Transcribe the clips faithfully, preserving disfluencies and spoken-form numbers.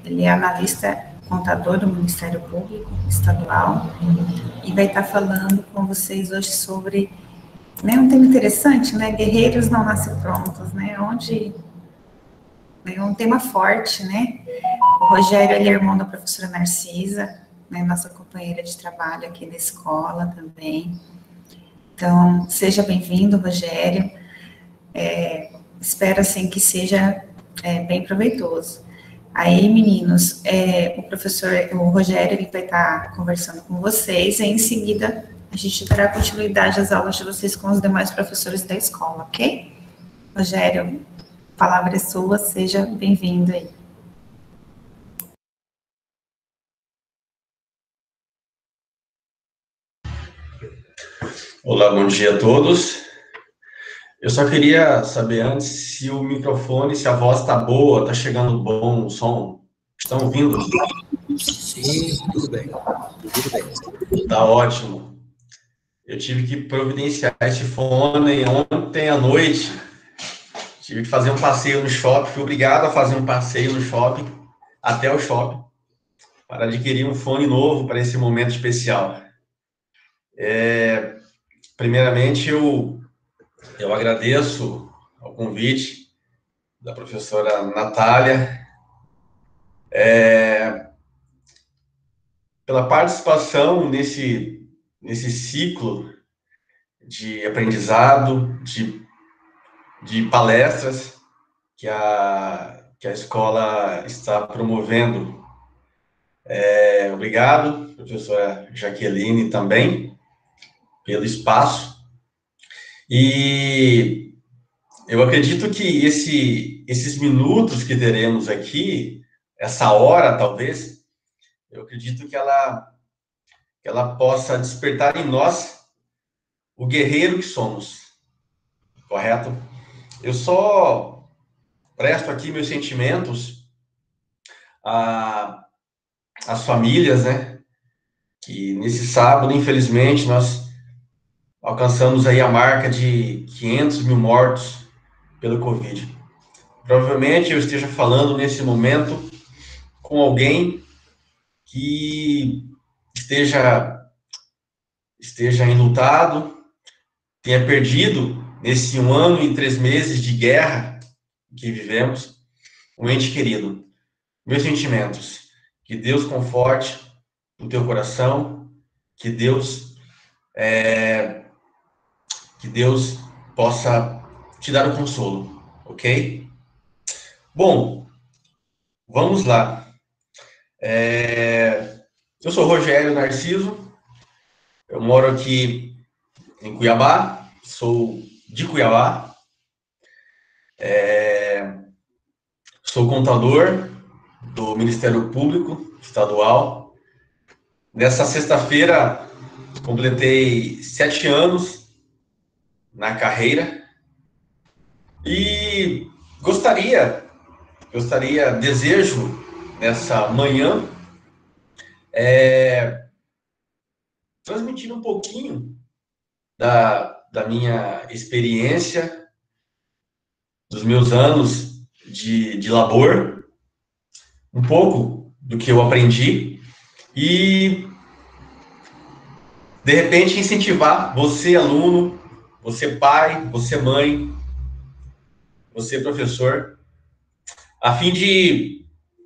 ele é analista contador do Ministério Público Estadual e vai estar falando com vocês hoje sobre, né, um tema interessante, né, guerreiros não nascem prontos, né, onde é um tema forte, né. O Rogério, ele é irmão da professora Narcisa, né, nossa companheira de trabalho aqui na escola também. Então, seja bem-vindo, Rogério. É, espero, assim, que seja é, bem proveitoso. Aí, meninos, é, o professor, o Rogério, ele vai estar conversando com vocês, e em seguida a gente dará continuidade às aulas de vocês com os demais professores da escola, ok? Rogério, a palavra é sua, seja bem-vindo aí. Olá, bom dia a todos. Eu só queria saber antes se o microfone, se a voz está boa, está chegando bom o som. Estão ouvindo? Sim, tudo bem. Tudo bem. Tá ótimo. Eu tive que providenciar esse fone ontem à noite. Tive que fazer um passeio no shopping. Fui obrigado a fazer um passeio no shopping, até o shopping, para adquirir um fone novo para esse momento especial. É, primeiramente, eu, eu agradeço ao convite da professora Natália, é, pela participação nesse, nesse ciclo de aprendizado, de, de palestras que a, que a escola está promovendo. É, obrigado, professora Jaqueline, também, pelo espaço. E eu acredito que esse, esses minutos que teremos aqui, essa hora, talvez, eu acredito que ela, que ela possa despertar em nós o guerreiro que somos, correto? Eu só presto aqui meus sentimentos a as famílias, né? Que nesse sábado, infelizmente, nós alcançamos aí a marca de quinhentos mil mortos pelo Covid. Provavelmente eu esteja falando nesse momento com alguém que esteja, esteja enlutado, tenha perdido nesse um ano e três meses de guerra que vivemos, um ente querido. Meus sentimentos, que Deus conforte o teu coração, que Deus é, que Deus possa te dar o consolo, ok? Bom, vamos lá. É, eu sou Rogério Narciso, eu moro aqui em Cuiabá, sou de Cuiabá, é, sou contador do Ministério Público Estadual. Nessa sexta-feira, completei sete anos na carreira e gostaria, gostaria, desejo nessa manhã é, transmitir um pouquinho da, da minha experiência, dos meus anos de, de labor, um pouco do que eu aprendi e, de repente, incentivar você, aluno, você, pai, você, mãe, você, professor, a fim de,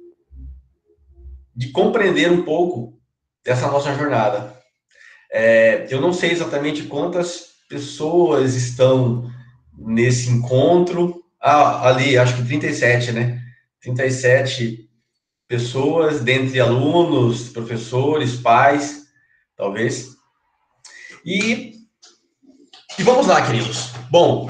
de compreender um pouco dessa nossa jornada. É, eu não sei exatamente quantas pessoas estão nesse encontro. Ah, ali, acho que trinta e sete, né? trinta e sete pessoas, dentre alunos, professores, pais, talvez. E, e vamos lá, queridos. Bom,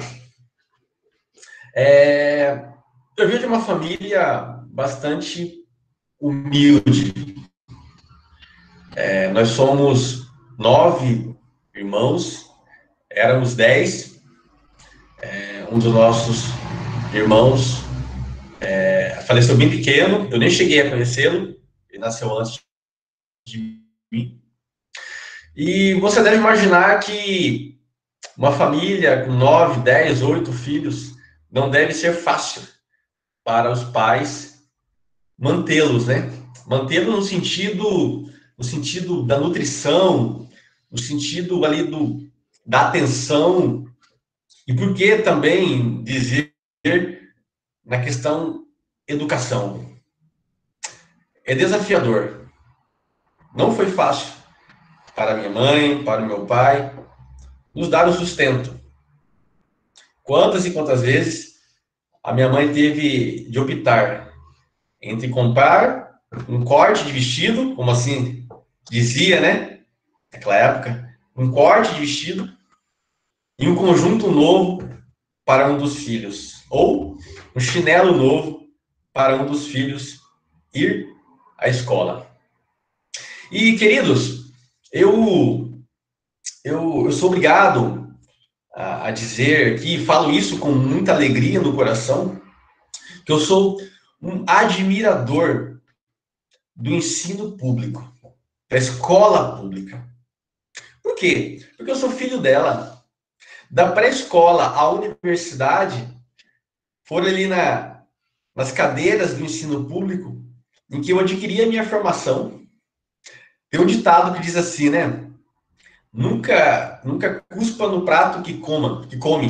é, eu venho de uma família bastante humilde. É, nós somos nove irmãos, éramos dez. É, um dos nossos irmãos é, faleceu bem pequeno, eu nem cheguei a conhecê-lo, ele nasceu antes de mim. E você deve imaginar que uma família com nove, dez, oito filhos não deve ser fácil para os pais mantê-los, né? Mantê-los no sentido, no sentido da nutrição, no sentido ali do, da atenção, e por que também dizer na questão educação. É desafiador. Não foi fácil para minha mãe, para o meu pai, nos dar o sustento. Quantas e quantas vezes a minha mãe teve de optar entre comprar um corte de vestido, como assim dizia, né? Naquela época, um corte de vestido e um conjunto novo para um dos filhos, ou um chinelo novo para um dos filhos ir à escola. E, queridos, eu, eu, eu sou obrigado a, a dizer que falo isso com muita alegria no coração, que eu sou um admirador do ensino público, da escola pública. Por quê? Porque eu sou filho dela. Da pré-escola à universidade, foram ali na, nas cadeiras do ensino público, em que eu adquiri a minha formação. Tem um ditado que diz assim, né? Nunca, nunca cuspa no prato que coma, que come.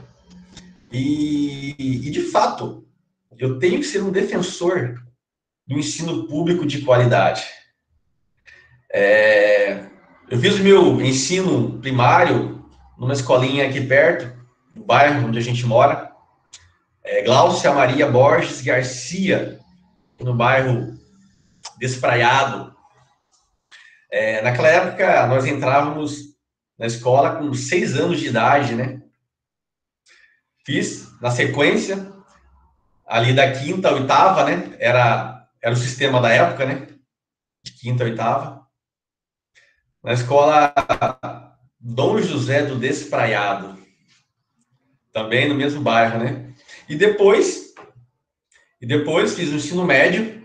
E, e, de fato, eu tenho que ser um defensor do ensino público de qualidade. É, eu fiz o meu ensino primário numa escolinha aqui perto, no bairro onde a gente mora, é, Gláucia Maria Borges Garcia, no bairro Despraiado. É, naquela época, nós entrávamos na escola com seis anos de idade, né? Fiz, na sequência, ali da quinta a oitava, né? Era, era o sistema da época, né? De quinta a oitava. Na escola Dom José do Despraiado. Também no mesmo bairro, né? E depois, e depois fiz o ensino médio.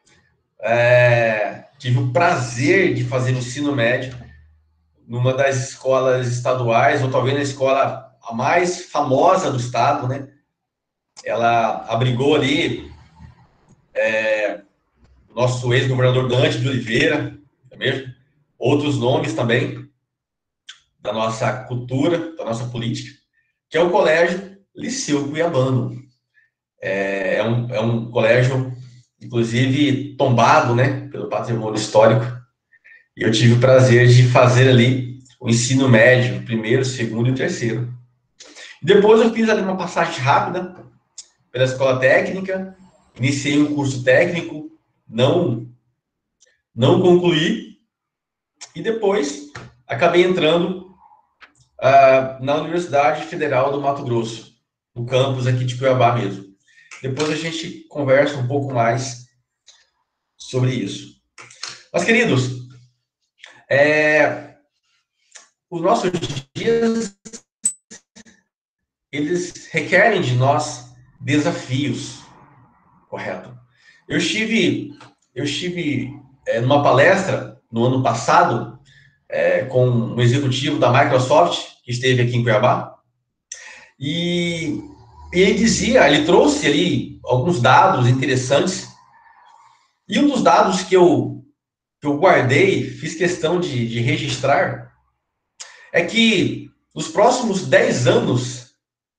É, tive o prazer de fazer o ensino médio numa das escolas estaduais, ou talvez na escola a mais famosa do estado, né? Ela abrigou ali é, o nosso ex-governador Dante de Oliveira, é mesmo? Outros nomes também da nossa cultura, da nossa política, que é o Colégio Liceu Cuiabano. É, é, um, é um colégio, inclusive, tombado, né, pelo patrimônio histórico. E eu tive o prazer de fazer ali o ensino médio, primeiro, segundo e terceiro. Depois eu fiz ali uma passagem rápida pela escola técnica, iniciei um curso técnico, não, não concluí, e depois acabei entrando uh, na Universidade Federal do Mato Grosso, no campus aqui de Cuiabá mesmo. Depois a gente conversa um pouco mais sobre isso. Mas, queridos, é, os nossos dias, eles requerem de nós desafios, correto? Eu estive, eu estive é, numa palestra no ano passado é, com um executivo da Microsoft, que esteve aqui em Cuiabá, e, e ele dizia, ele trouxe ali alguns dados interessantes, e um dos dados que eu, que eu guardei, fiz questão de, de registrar, é que nos próximos dez anos,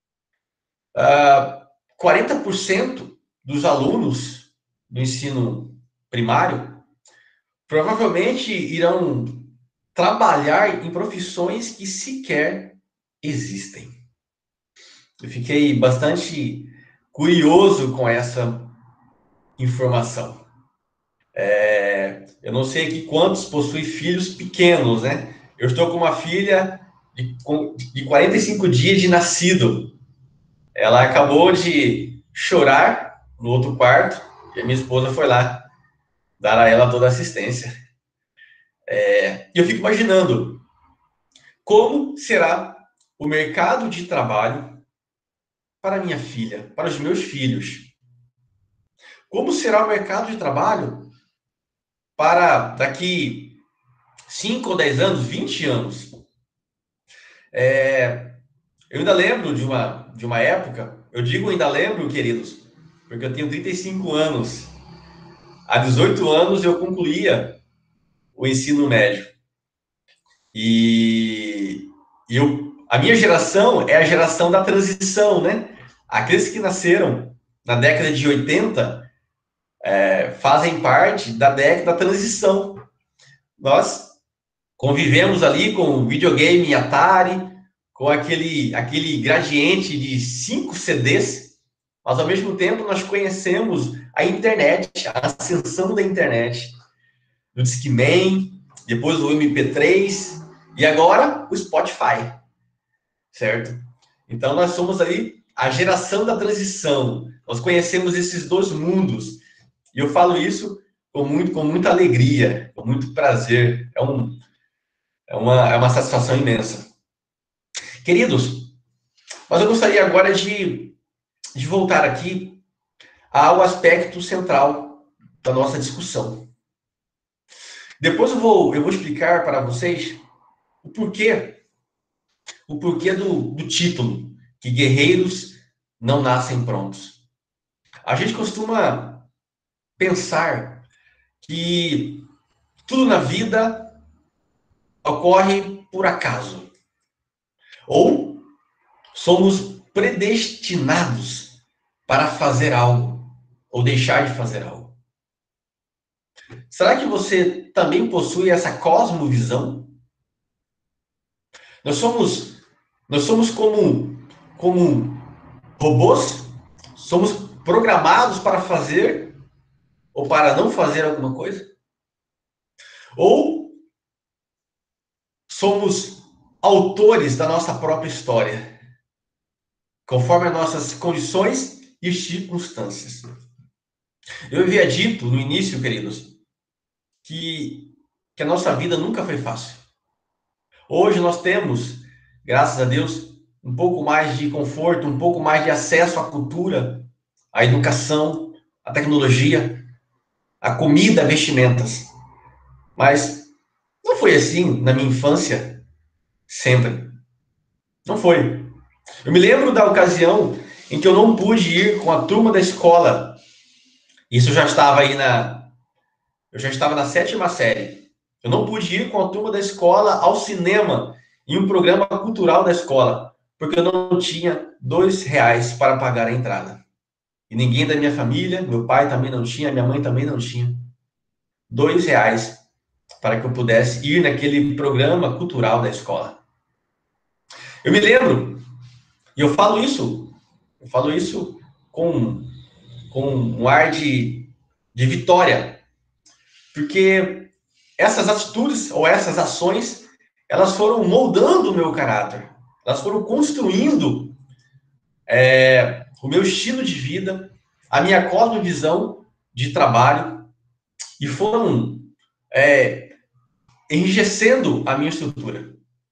uh, quarenta por cento dos alunos do ensino primário provavelmente irão trabalhar em profissões que sequer existem. Eu fiquei bastante curioso com essa informação. É, eu não sei aqui quantos possuem filhos pequenos, né? Eu estou com uma filha de, de quarenta e cinco dias de nascido. Ela acabou de chorar no outro quarto e a minha esposa foi lá dar a ela toda a assistência. É, eu fico imaginando como será o mercado de trabalho para minha filha, para os meus filhos. Como será o mercado de trabalho para daqui cinco ou dez anos, vinte anos? É, eu ainda lembro de uma, de uma época, eu digo ainda lembro, queridos, porque eu tenho trinta e cinco anos. há dezoito anos eu concluía o ensino médio. E eu, a minha geração é a geração da transição, né? Aqueles que nasceram na década de oitenta é, fazem parte da década da transição. Nós convivemos ali com o videogame Atari, com aquele, aquele gradiente de cinco C Ds, mas ao mesmo tempo nós conhecemos a internet, a ascensão da internet, do Discman, depois o M P três e agora o Spotify, certo? Então nós somos ali a geração da transição, nós conhecemos esses dois mundos, e eu falo isso com, muito, com muita alegria, com muito prazer, é, um, é, uma, é uma satisfação imensa. Queridos, mas eu gostaria agora de, de voltar aqui ao aspecto central da nossa discussão. Depois eu vou, eu vou explicar para vocês o porquê, o porquê do, do título, que guerreiros não nascem prontos. A gente costuma pensar que tudo na vida ocorre por acaso. Ou somos predestinados para fazer algo, ou deixar de fazer algo. Será que você também possui essa cosmovisão? Nós somos, nós somos como, como robôs? Somos programados para fazer ou para não fazer alguma coisa? Ou somos autores da nossa própria história, conforme as nossas condições e circunstâncias? Eu havia dito no início, queridos, que, que a nossa vida nunca foi fácil. Hoje nós temos, graças a Deus, um pouco mais de conforto, um pouco mais de acesso à cultura, à educação, à tecnologia, à comida, a vestimentas. Mas não foi assim na minha infância, sempre. Não foi. Eu me lembro da ocasião em que eu não pude ir com a turma da escola. Isso eu já estava aí na... Eu já estava na sétima série. Eu não pude ir com a turma da escola ao cinema em um programa cultural da escola, porque eu não tinha dois reais para pagar a entrada. E ninguém da minha família, meu pai também não tinha, minha mãe também não tinha. Dois reais para que eu pudesse ir naquele programa cultural da escola. Eu me lembro, e eu falo isso, eu falo isso com, com um ar de, de vitória, porque essas atitudes ou essas ações, elas foram moldando o meu caráter, elas foram construindo é, o meu estilo de vida, a minha cosmovisão de trabalho, e foram é, enrijecendo a minha estrutura.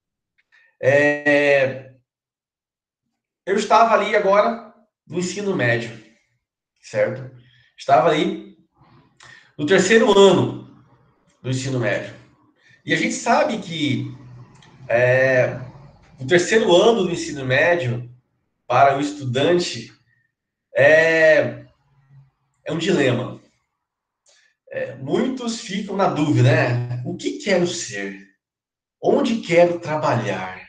É, eu estava ali agora no ensino médio, certo? Estava ali no terceiro ano do ensino médio. E a gente sabe que é, o terceiro ano do ensino médio, para o estudante, é, é um dilema. É, muitos ficam na dúvida, né? O que quero ser? Onde quero trabalhar?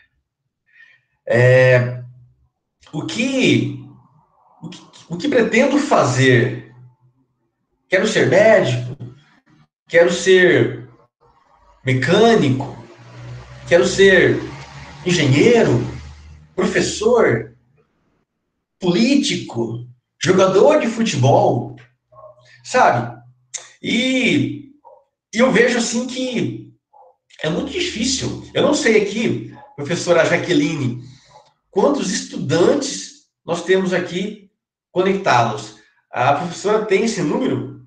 É, o, que, o, que, o que pretendo fazer? Quero ser médico? Quero ser mecânico? Quero ser engenheiro? Professor? Político? Jogador de futebol? Sabe? E, e eu vejo assim que é muito difícil. Eu não sei aqui, professora Jaqueline, quantos estudantes nós temos aqui conectados. A professora tem esse número?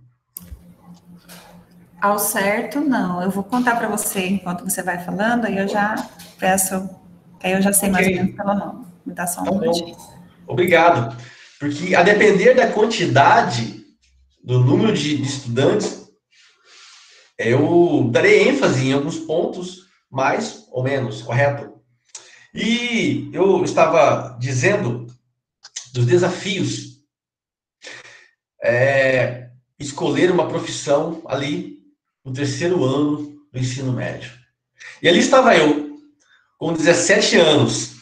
Ao certo, não. Eu vou contar para você enquanto você vai falando, aí eu já peço, aí eu já sei mais okay. ou menos pelo nome. Me dá só um tá minutinho. Obrigado. Porque a depender da quantidade, do número de, de estudantes, eu darei ênfase em alguns pontos, mais ou menos, correto? E eu estava dizendo dos desafios. É, escolher uma profissão ali no terceiro ano do ensino médio. E ali estava eu, com dezessete anos.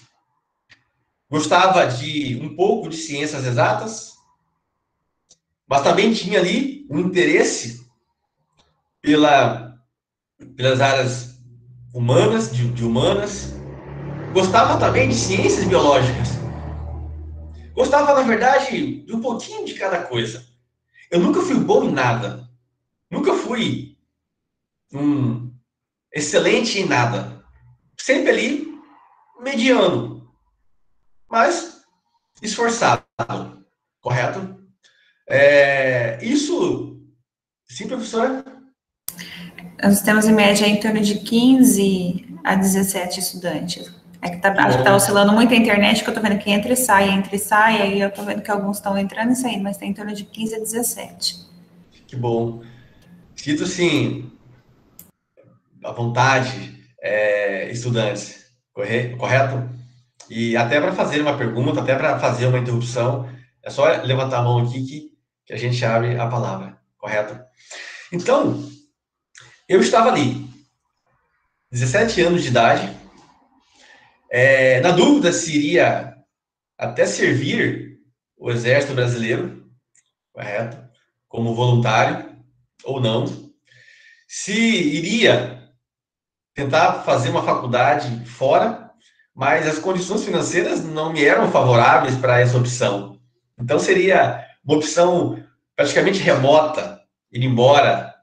Gostava de um pouco de ciências exatas, mas também tinha ali um interesse pela, pelas áreas humanas, de, de humanas. Gostava também de ciências biológicas. Gostava, na verdade, de um pouquinho de cada coisa. Eu nunca fui bom em nada. Nunca fui um excelente em nada. Sempre ali, mediano. Mas esforçado. Correto? É, isso... Sim, professora? Nós temos, em média, em torno de quinze a dezessete estudantes. É que tá, acho que tá oscilando muito a internet, que eu tô vendo que entra e sai, entra e sai, aí eu tô vendo que alguns estão entrando e saindo, mas tem em torno de quinze a dezessete. Que bom. Cito, sim, à vontade, é, estudantes, corre, correto? E até para fazer uma pergunta, até para fazer uma interrupção, é só levantar a mão aqui que, que a gente abre a palavra, correto? Então, eu estava ali, dezessete anos de idade, é, na dúvida se iria até servir o Exército Brasileiro, correto? Como voluntário ou não. Se iria tentar fazer uma faculdade fora, mas as condições financeiras não me eram favoráveis para essa opção. Então seria uma opção praticamente remota, ir embora.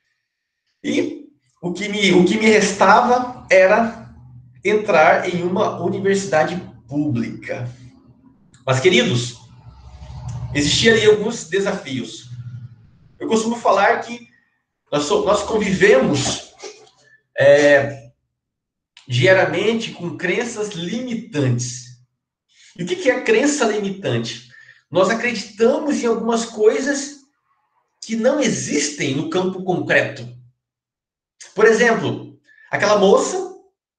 E o que me, o que me restava era entrar em uma universidade pública. Mas, queridos, existiam ali alguns desafios. Eu costumo falar que nós, so, nós convivemos é, diariamente com crenças limitantes. E o que é crença limitante? Nós acreditamos em algumas coisas que não existem no campo concreto. Por exemplo, aquela moça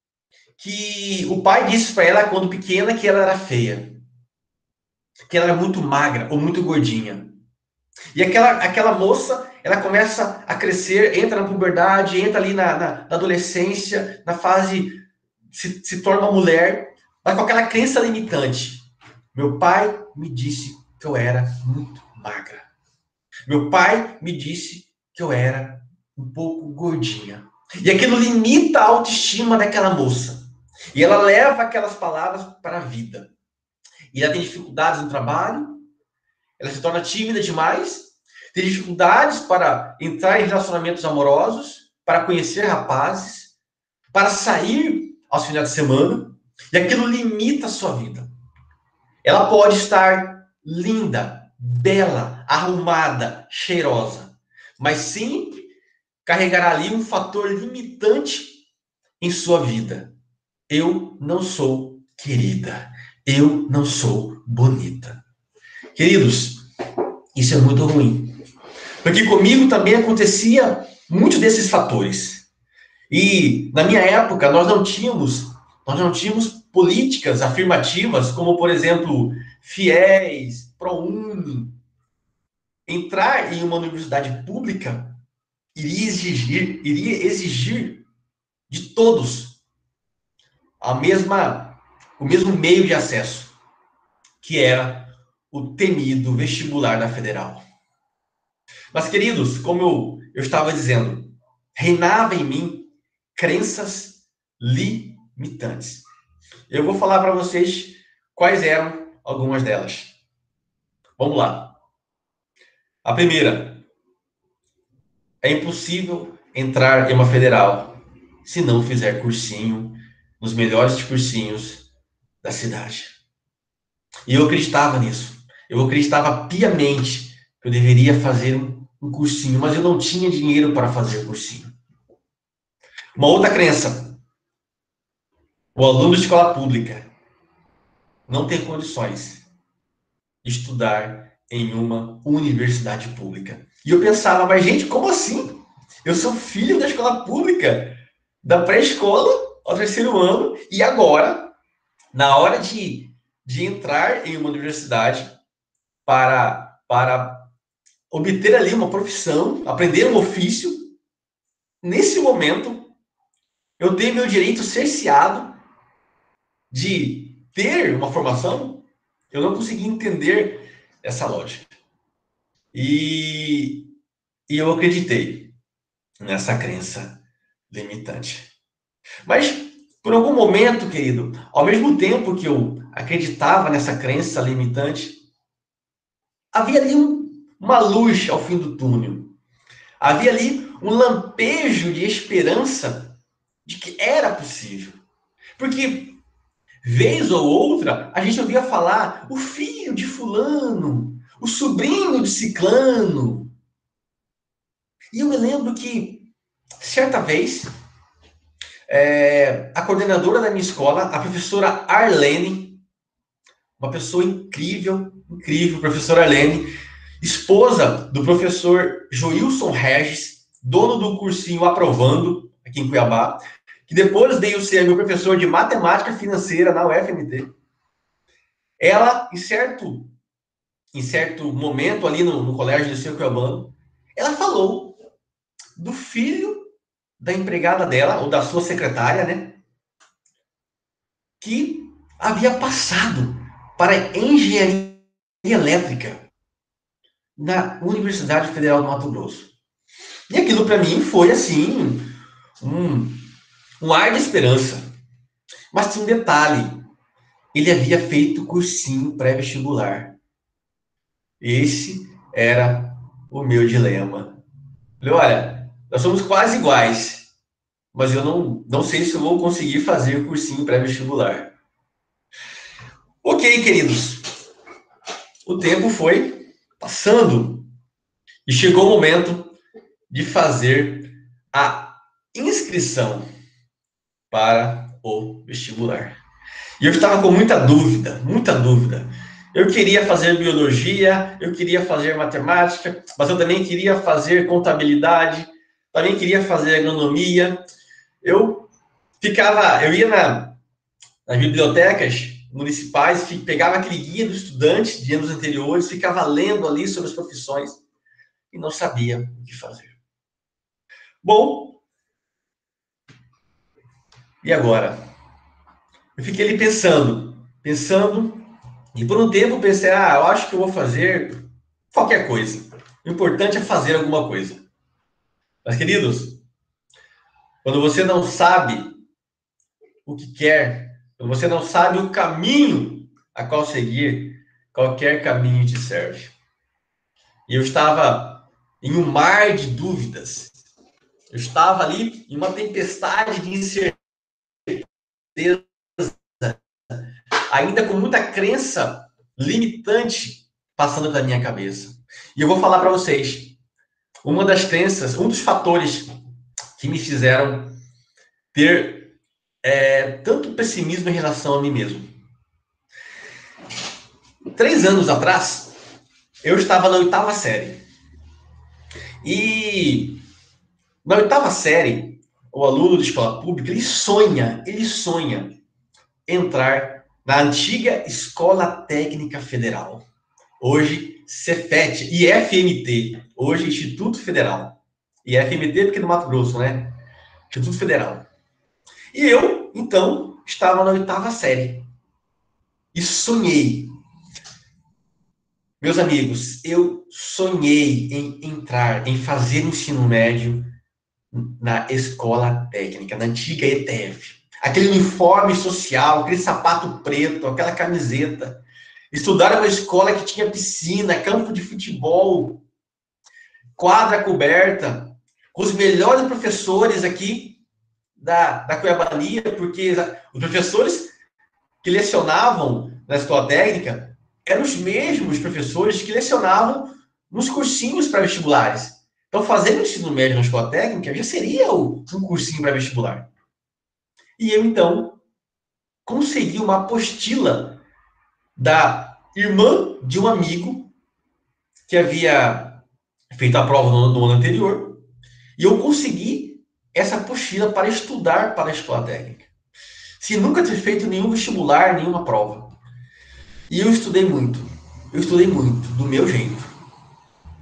que o pai disse para ela quando pequena que ela era feia, que ela era muito magra ou muito gordinha. E aquela, aquela moça, ela começa a crescer, entra na puberdade, entra ali na, na, na adolescência, na fase, se, se torna uma mulher, mas com aquela crença limitante. Meu pai me disse que eu era muito magra. Meu pai me disse que eu era um pouco gordinha. E aquilo limita a autoestima daquela moça. E ela leva aquelas palavras para a vida. E ela tem dificuldades no trabalho, ela se torna tímida demais, tem dificuldades para entrar em relacionamentos amorosos, para conhecer rapazes, para sair aos finais de semana, e aquilo limita a sua vida. Ela pode estar linda, bela, arrumada, cheirosa, mas sempre carregará ali um fator limitante em sua vida. Eu não sou querida. Eu não sou bonita. Queridos, isso é muito ruim. Porque comigo também acontecia muitos desses fatores. E na minha época nós não tínhamos, nós não tínhamos políticas afirmativas, como por exemplo, fiéis, ProUni. Entrar em uma universidade pública iria exigir, iria exigir de todos a mesma, o mesmo meio de acesso, que era o temido vestibular da Federal. Mas, queridos, como eu, eu estava dizendo, reinava em mim crenças limitantes. Eu vou falar para vocês quais eram algumas delas. Vamos lá. A primeira. É impossível entrar em uma federal se não fizer cursinho nos melhores cursinhos da cidade. E eu acreditava nisso. Eu acreditava piamente que eu deveria fazer um cursinho, mas eu não tinha dinheiro para fazer cursinho. Uma outra crença. O aluno de escola pública não tem condições de estudar em uma universidade pública. E eu pensava, mas gente, como assim? Eu sou filho da escola pública, da pré-escola ao terceiro ano, e agora, na hora de, de entrar em uma universidade para, para obter ali uma profissão, aprender um ofício. Nesse momento, eu tenho meu direito cerceado de ter uma formação. Eu não consegui entender essa lógica. E, e eu acreditei nessa crença limitante. Mas, por algum momento, querido, ao mesmo tempo que eu acreditava nessa crença limitante, havia ali um, uma luz ao fim do túnel. Havia ali um lampejo de esperança de que era possível. Porque, vez ou outra, a gente ouvia falar o filho de fulano, o sobrinho de ciclano. E eu me lembro que, certa vez, é, a coordenadora da minha escola, a professora Arlene, uma pessoa incrível, incrível, professora Arlene, esposa do professor Joilson Regis, dono do cursinho Aprovando, aqui em Cuiabá, que depois veio ser meu professor de matemática financeira na U F M T. Ela, em certo, em certo momento ali no, no colégio de Seu Cuiabano, ela falou do filho da empregada dela, ou da sua secretária, né, que havia passado para engenharia elétrica na Universidade Federal do Mato Grosso. E aquilo para mim foi assim um, um ar de esperança. Mas tinha um detalhe: ele havia feito cursinho pré-vestibular. Esse era o meu dilema. Falei, olha, nós somos quase iguais, mas eu não, não sei se eu vou conseguir fazer o cursinho pré-vestibular. Ok, queridos. O tempo foi passando e chegou o momento de fazer a inscrição para o vestibular. E eu estava com muita dúvida, muita dúvida. Eu queria fazer biologia, eu queria fazer matemática, mas eu também queria fazer contabilidade, também queria fazer agronomia. Eu ficava, eu ia na, nas bibliotecas municipais, pegava aquele guia do estudante de anos anteriores, ficava lendo ali sobre as profissões e não sabia o que fazer. Bom, e agora? Eu fiquei ali pensando, pensando, e por um tempo pensei, ah, eu acho que eu vou fazer qualquer coisa. O importante é fazer alguma coisa. Mas, queridos, quando você não sabe o que quer, quando você não sabe o caminho a qual seguir, qualquer caminho te serve. E eu estava em um mar de dúvidas. Eu estava ali em uma tempestade de incerteza, ainda com muita crença limitante passando pela minha cabeça. E eu vou falar para vocês, uma das crenças, um dos fatores que me fizeram ter é, tanto pessimismo em relação a mim mesmo. Três anos atrás, eu estava na oitava série. E na oitava série, o aluno de escola pública, ele sonha, ele sonha entrar na antiga Escola Técnica Federal. Hoje, Cefet e F M T. Hoje, Instituto Federal. E F M T porque no Mato Grosso, né? Instituto Federal. E eu, então, estava na oitava série. E sonhei. Meus amigos, eu sonhei em entrar, em fazer ensino médio na escola técnica, na antiga E T F. Aquele uniforme social, aquele sapato preto, aquela camiseta. Estudar em uma escola que tinha piscina, campo de futebol, quadra coberta, com os melhores professores aqui da, da Cuiabania, porque os professores que lecionavam na escola técnica eram os mesmos professores que lecionavam nos cursinhos pré-vestibulares. Então, fazer o ensino médio na escola técnica já seria um cursinho pré-vestibular. E eu, então, consegui uma apostila da irmã de um amigo que havia feito a prova no, no ano anterior, e eu consegui essa apostila para estudar para a escola técnica, sem nunca ter feito nenhum vestibular, nenhuma prova. E eu estudei muito, eu estudei muito, do meu jeito.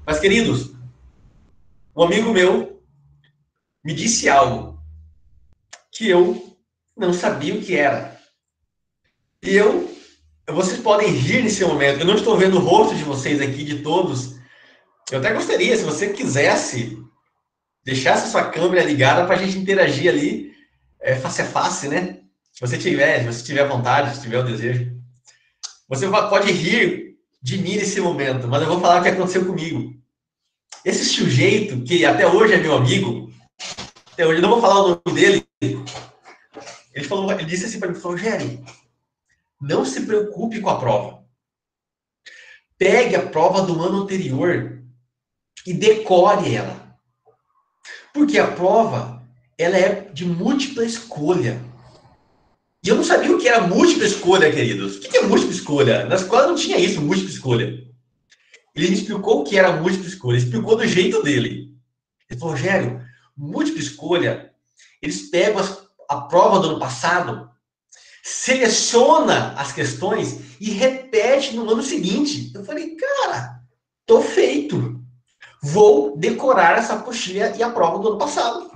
Mas, queridos, um amigo meu me disse algo que eu não sabia o que era. E eu, vocês podem rir nesse momento. Eu não estou vendo o rosto de vocês aqui, de todos. Eu até gostaria, se você quisesse, deixasse sua câmera ligada para a gente interagir ali, é, face a face, né? Se você tiver, se você tiver vontade, se tiver o desejo. Você pode rir de mim nesse momento, mas eu vou falar o que aconteceu comigo. Esse sujeito, que até hoje é meu amigo, até hoje, eu não vou falar o nome dele, ele, falou, ele disse assim para mim, falou, Géry, não se preocupe com a prova. Pegue a prova do ano anterior e decore ela. Porque a prova, ela é de múltipla escolha. E eu não sabia o que era múltipla escolha, queridos. O que é múltipla escolha? Na escola não tinha isso, múltipla escolha. Ele me explicou o que era múltipla escolha, ele explicou do jeito dele. Ele falou, Rogério, múltipla escolha, eles pegam as, a prova do ano passado, seleciona as questões e repete no ano seguinte. Eu falei, cara, tô feito. Vou decorar essa apostila e a prova do ano passado.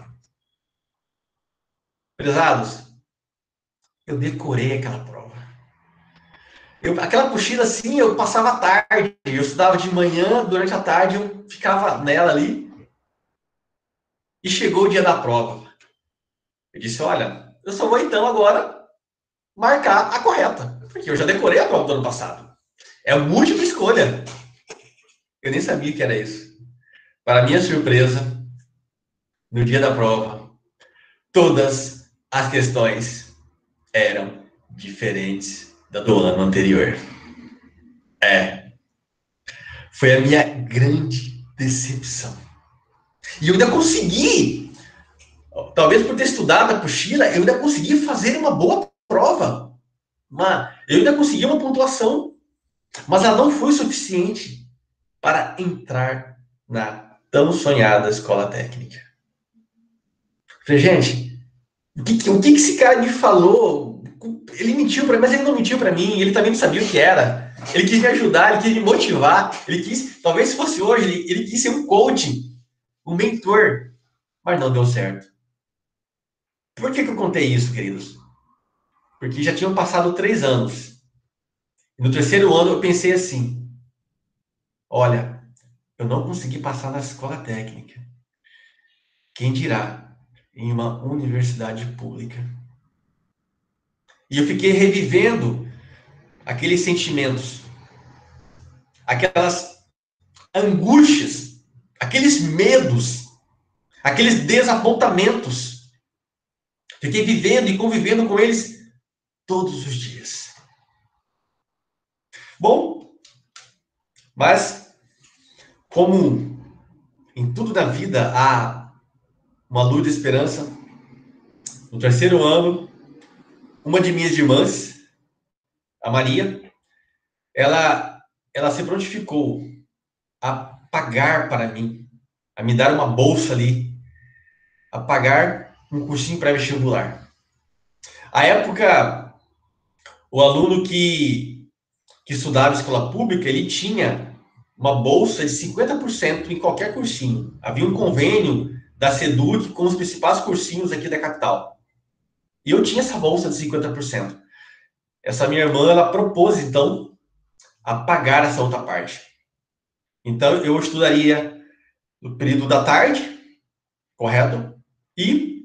Prezados, eu decorei aquela prova. Eu, aquela apostila, assim, eu passava a tarde. Eu estudava de manhã, durante a tarde eu ficava nela ali. E chegou o dia da prova. Eu disse, olha, eu só vou então agora marcar a correta. Porque eu já decorei a prova do ano passado. É múltipla escolha. Eu nem sabia que era isso. Para minha surpresa, no dia da prova, todas as questões eram diferentes da do ano anterior. É. Foi a minha grande decepção. E eu ainda consegui, talvez por ter estudado a apostila, eu ainda consegui fazer uma boa prova. Uma, eu ainda consegui uma pontuação. Mas ela não foi suficiente para entrar na tão sonhada escola técnica. Falei, gente, o que, o que esse cara me falou? Ele mentiu para mim, mas ele não mentiu para mim, ele também não sabia o que era. Ele quis me ajudar, ele quis me motivar, ele quis, talvez se fosse hoje, ele, ele quis ser um coach, um mentor, mas não deu certo. Por que que eu contei isso, queridos? Porque já tinham passado três anos. E no terceiro ano eu pensei assim, olha, eu não consegui passar na escola técnica. Quem dirá em uma universidade pública? E eu fiquei revivendo aqueles sentimentos, aquelas angústias, aqueles medos, aqueles desapontamentos. Fiquei vivendo e convivendo com eles todos os dias. Bom, mas como em tudo na vida há uma luz de esperança, no terceiro ano, uma de minhas irmãs, a Maria, ela, ela se prontificou a pagar para mim, a me dar uma bolsa ali, a pagar um cursinho pré-vestibular. À época, o aluno que, que estudava em escola pública, ele tinha uma bolsa de cinquenta por cento em qualquer cursinho. Havia um convênio da SEDUC com os principais cursinhos aqui da capital. E eu tinha essa bolsa de cinquenta por cento. Essa minha irmã, ela propôs, então, a pagar essa outra parte. Então, eu estudaria no período da tarde, correto? E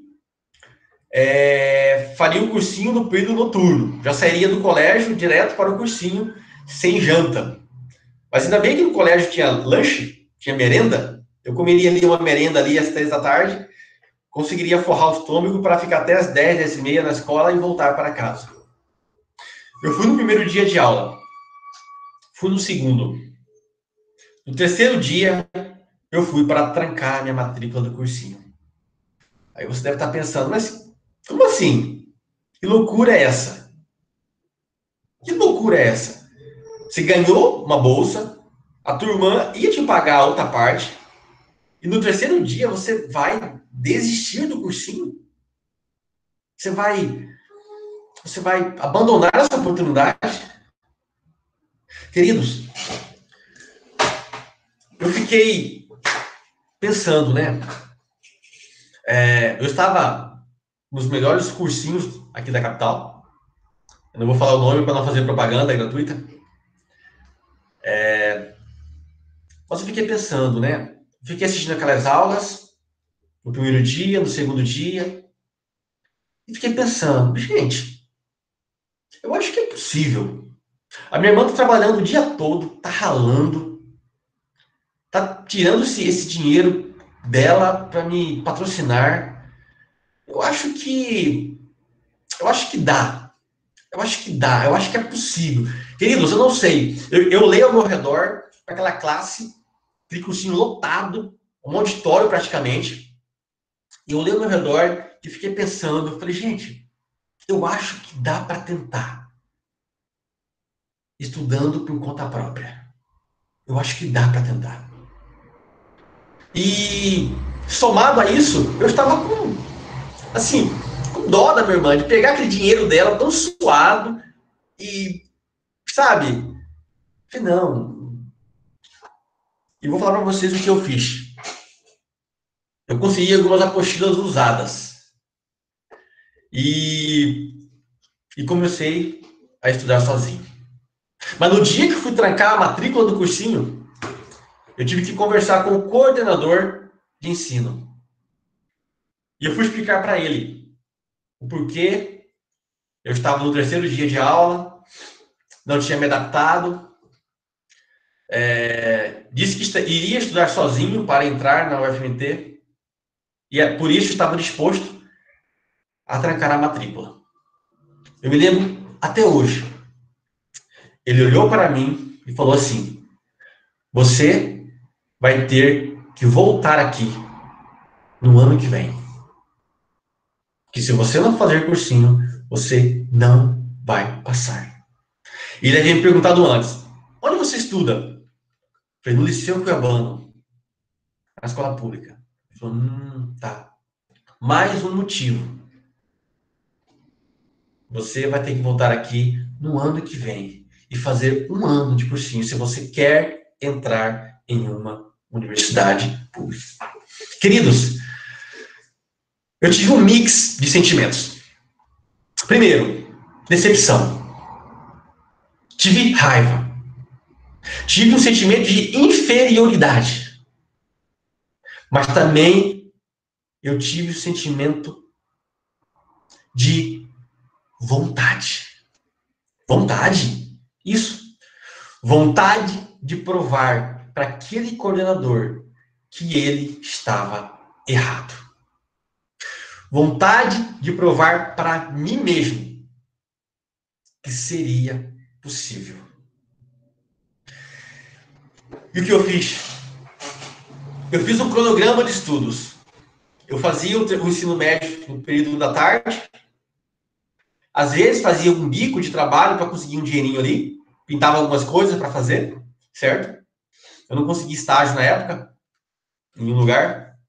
é, faria o cursinho no período noturno. Já sairia do colégio direto para o cursinho, sem janta. Mas ainda bem que no colégio tinha lanche, tinha merenda. Eu comeria ali uma merenda ali às três da tarde, conseguiria forrar o estômago para ficar até às dez, dez e meia na escola e voltar para casa. Eu fui no primeiro dia de aula. Fui no segundo. No terceiro dia, eu fui para trancar a minha matrícula do cursinho. Aí você deve estar pensando, mas como assim? Que loucura é essa? Que loucura é essa? Você ganhou uma bolsa, a tua irmã ia te pagar a outra parte, e no terceiro dia você vai desistir do cursinho? Você vai, você vai abandonar essa oportunidade? Queridos, eu eu fiquei pensando, né? É, eu estava nos melhores cursinhos aqui da capital. Eu não vou falar o nome para não fazer propaganda gratuita. É, mas eu fiquei pensando, né? Fiquei assistindo aquelas aulas, no primeiro dia, no segundo dia, e fiquei pensando, gente, eu acho que é possível. A minha irmã está trabalhando o dia todo, está ralando, está tirando esse, esse dinheiro dela para me patrocinar. Eu acho que, eu acho que dá. Eu acho que dá, eu acho que é possível. Queridos, eu não sei. Eu, eu leio ao meu redor, aquela classe, aquele cursinho lotado, um auditório praticamente. E eu leio ao meu redor e fiquei pensando, eu falei, gente, eu acho que dá para tentar. Estudando por conta própria. Eu acho que dá para tentar. E somado a isso, eu estava com, assim, com dó da minha irmã, de pegar aquele dinheiro dela tão suado e, sabe, falei, não. E vou falar para vocês o que eu fiz. Eu consegui algumas apostilas usadas. E, e comecei a estudar sozinho. Mas no dia que eu fui trancar a matrícula do cursinho, eu tive que conversar com o coordenador de ensino. E eu fui explicar para ele o porquê eu estava no terceiro dia de aula, não tinha me adaptado, é, disse que iria estudar sozinho para entrar na U F M T, e é, por isso estava disposto a trancar a matrícula. Eu me lembro até hoje. Ele olhou para mim e falou assim, você vai ter que voltar aqui no ano que vem. Que se você não fazer cursinho, você não vai passar. E ele havia me perguntado antes, onde você estuda? Eu falei, no Liceu Cuiabano, na escola pública. Ele falou, hum, tá. Mais um motivo. Você vai ter que voltar aqui no ano que vem e fazer um ano de cursinho se você quer entrar em uma universidade pública. Queridos, eu tive um mix de sentimentos. Primeiro, decepção. Tive raiva. Tive um sentimento de inferioridade. Mas também eu tive o sentimento de vontade. Vontade? Isso. Vontade de provar para aquele coordenador que ele estava errado. Vontade de provar para mim mesmo que seria possível. E o que eu fiz? Eu fiz um cronograma de estudos. Eu fazia o ensino médio no período da tarde. Às vezes fazia um bico de trabalho para conseguir um dinheirinho ali. Pintava algumas coisas para fazer, certo? Eu não consegui estágio na época, em nenhum lugar.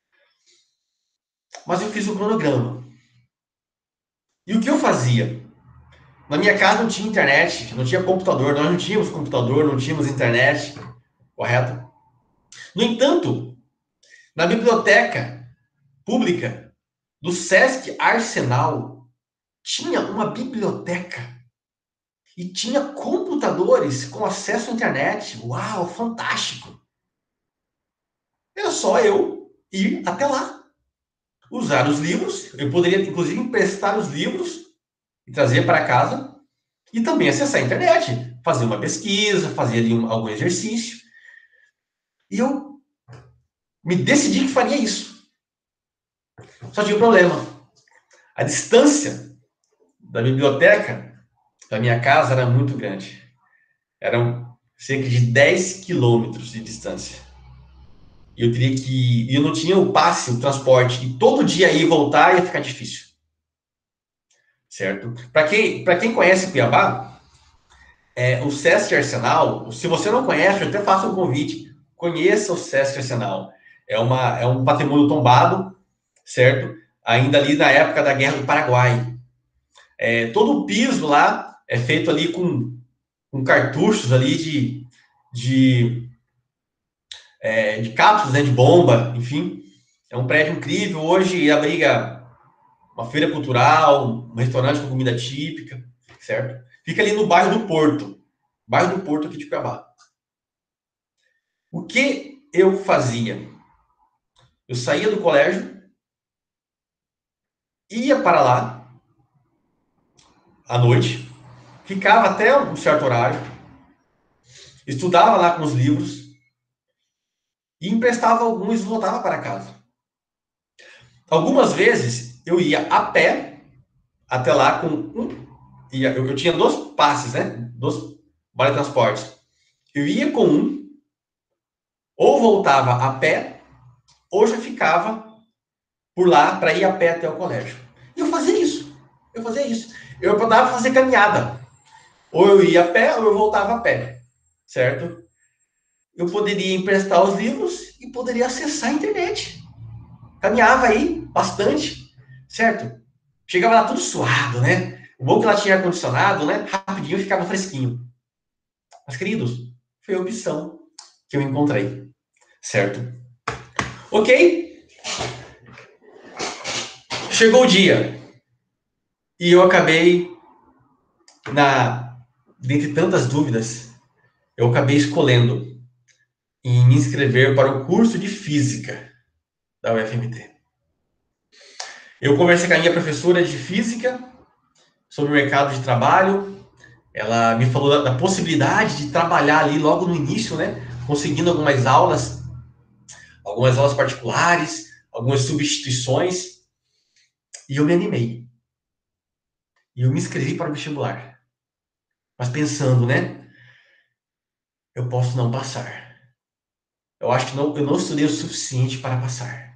Mas eu fiz um cronograma. E o que eu fazia? Na minha casa não tinha internet, não tinha computador, nós não tínhamos computador, não tínhamos internet, correto? No entanto, na biblioteca pública do Sesc Arsenal, tinha uma biblioteca e tinha computadores com acesso à internet. Uau, fantástico! Era só eu ir até lá, usar os livros, eu poderia inclusive emprestar os livros e trazer para casa e também acessar a internet, fazer uma pesquisa, fazer ali um, algum exercício. E eu me decidi que faria isso. Só tinha um problema. A distância da biblioteca da minha casa era muito grande. Eram cerca de dez quilômetros de distância. E eu teria que... E eu não tinha o passe, o transporte. E todo dia ir e voltar ia ficar difícil. Certo? Para quem, para quem conhece Cuiabá, é, o Sesc Arsenal, se você não conhece, eu até faço um convite. Conheça o Sesc Arsenal. É, uma, é um patrimônio tombado, certo? Ainda ali na época da Guerra do Paraguai. É, todo o piso lá é feito ali com, com cartuchos ali de, de é, de cápsulas, né, de bomba, enfim. É um prédio incrível. Hoje abriga uma feira cultural, um restaurante com comida típica, certo? Fica ali no bairro do Porto, bairro do Porto aqui de Cuiabá. O que eu fazia? Eu saía do colégio, ia para lá à noite, ficava até um certo horário, estudava lá com os livros e emprestava alguns e voltava para casa. Algumas vezes eu ia a pé até lá com um. Eu, eu tinha dois passes, né? Dois vale transportes. Eu ia com um, ou voltava a pé, ou já ficava por lá para ir a pé até o colégio. E eu fazia isso. Eu fazia isso. Eu podava fazer caminhada. Ou eu ia a pé, ou eu voltava a pé. Certo? Eu poderia emprestar os livros e poderia acessar a internet. Caminhava aí bastante. Certo? Chegava lá tudo suado, né? O bom que ela tinha ar-condicionado, né? Rapidinho ficava fresquinho. Mas, queridos, foi a opção que eu encontrei. Certo? Ok? Chegou o dia. E eu acabei, na, dentre tantas dúvidas, eu acabei escolhendo em me inscrever para o curso de Física da U F M T. Eu conversei com a minha professora de Física sobre o mercado de trabalho. Ela me falou da, da possibilidade de trabalhar ali logo no início, né? Conseguindo algumas aulas, algumas aulas particulares, algumas substituições. E eu me animei. E eu me inscrevi para o vestibular. Mas pensando, né? Eu posso não passar. Eu acho que não, eu não estudei o suficiente para passar.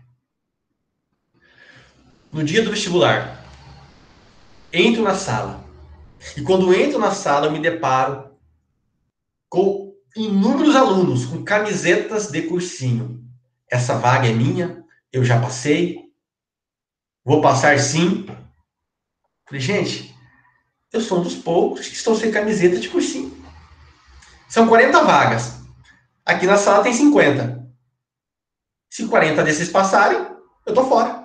No dia do vestibular, entro na sala. E quando entro na sala, eu me deparo com inúmeros alunos com camisetas de cursinho. Essa vaga é minha, eu já passei, vou passar sim. Falei, gente, eu sou um dos poucos que estão sem camiseta de cursinho. São quarenta vagas. Aqui na sala tem cinquenta. Se quarenta desses passarem, eu tô fora.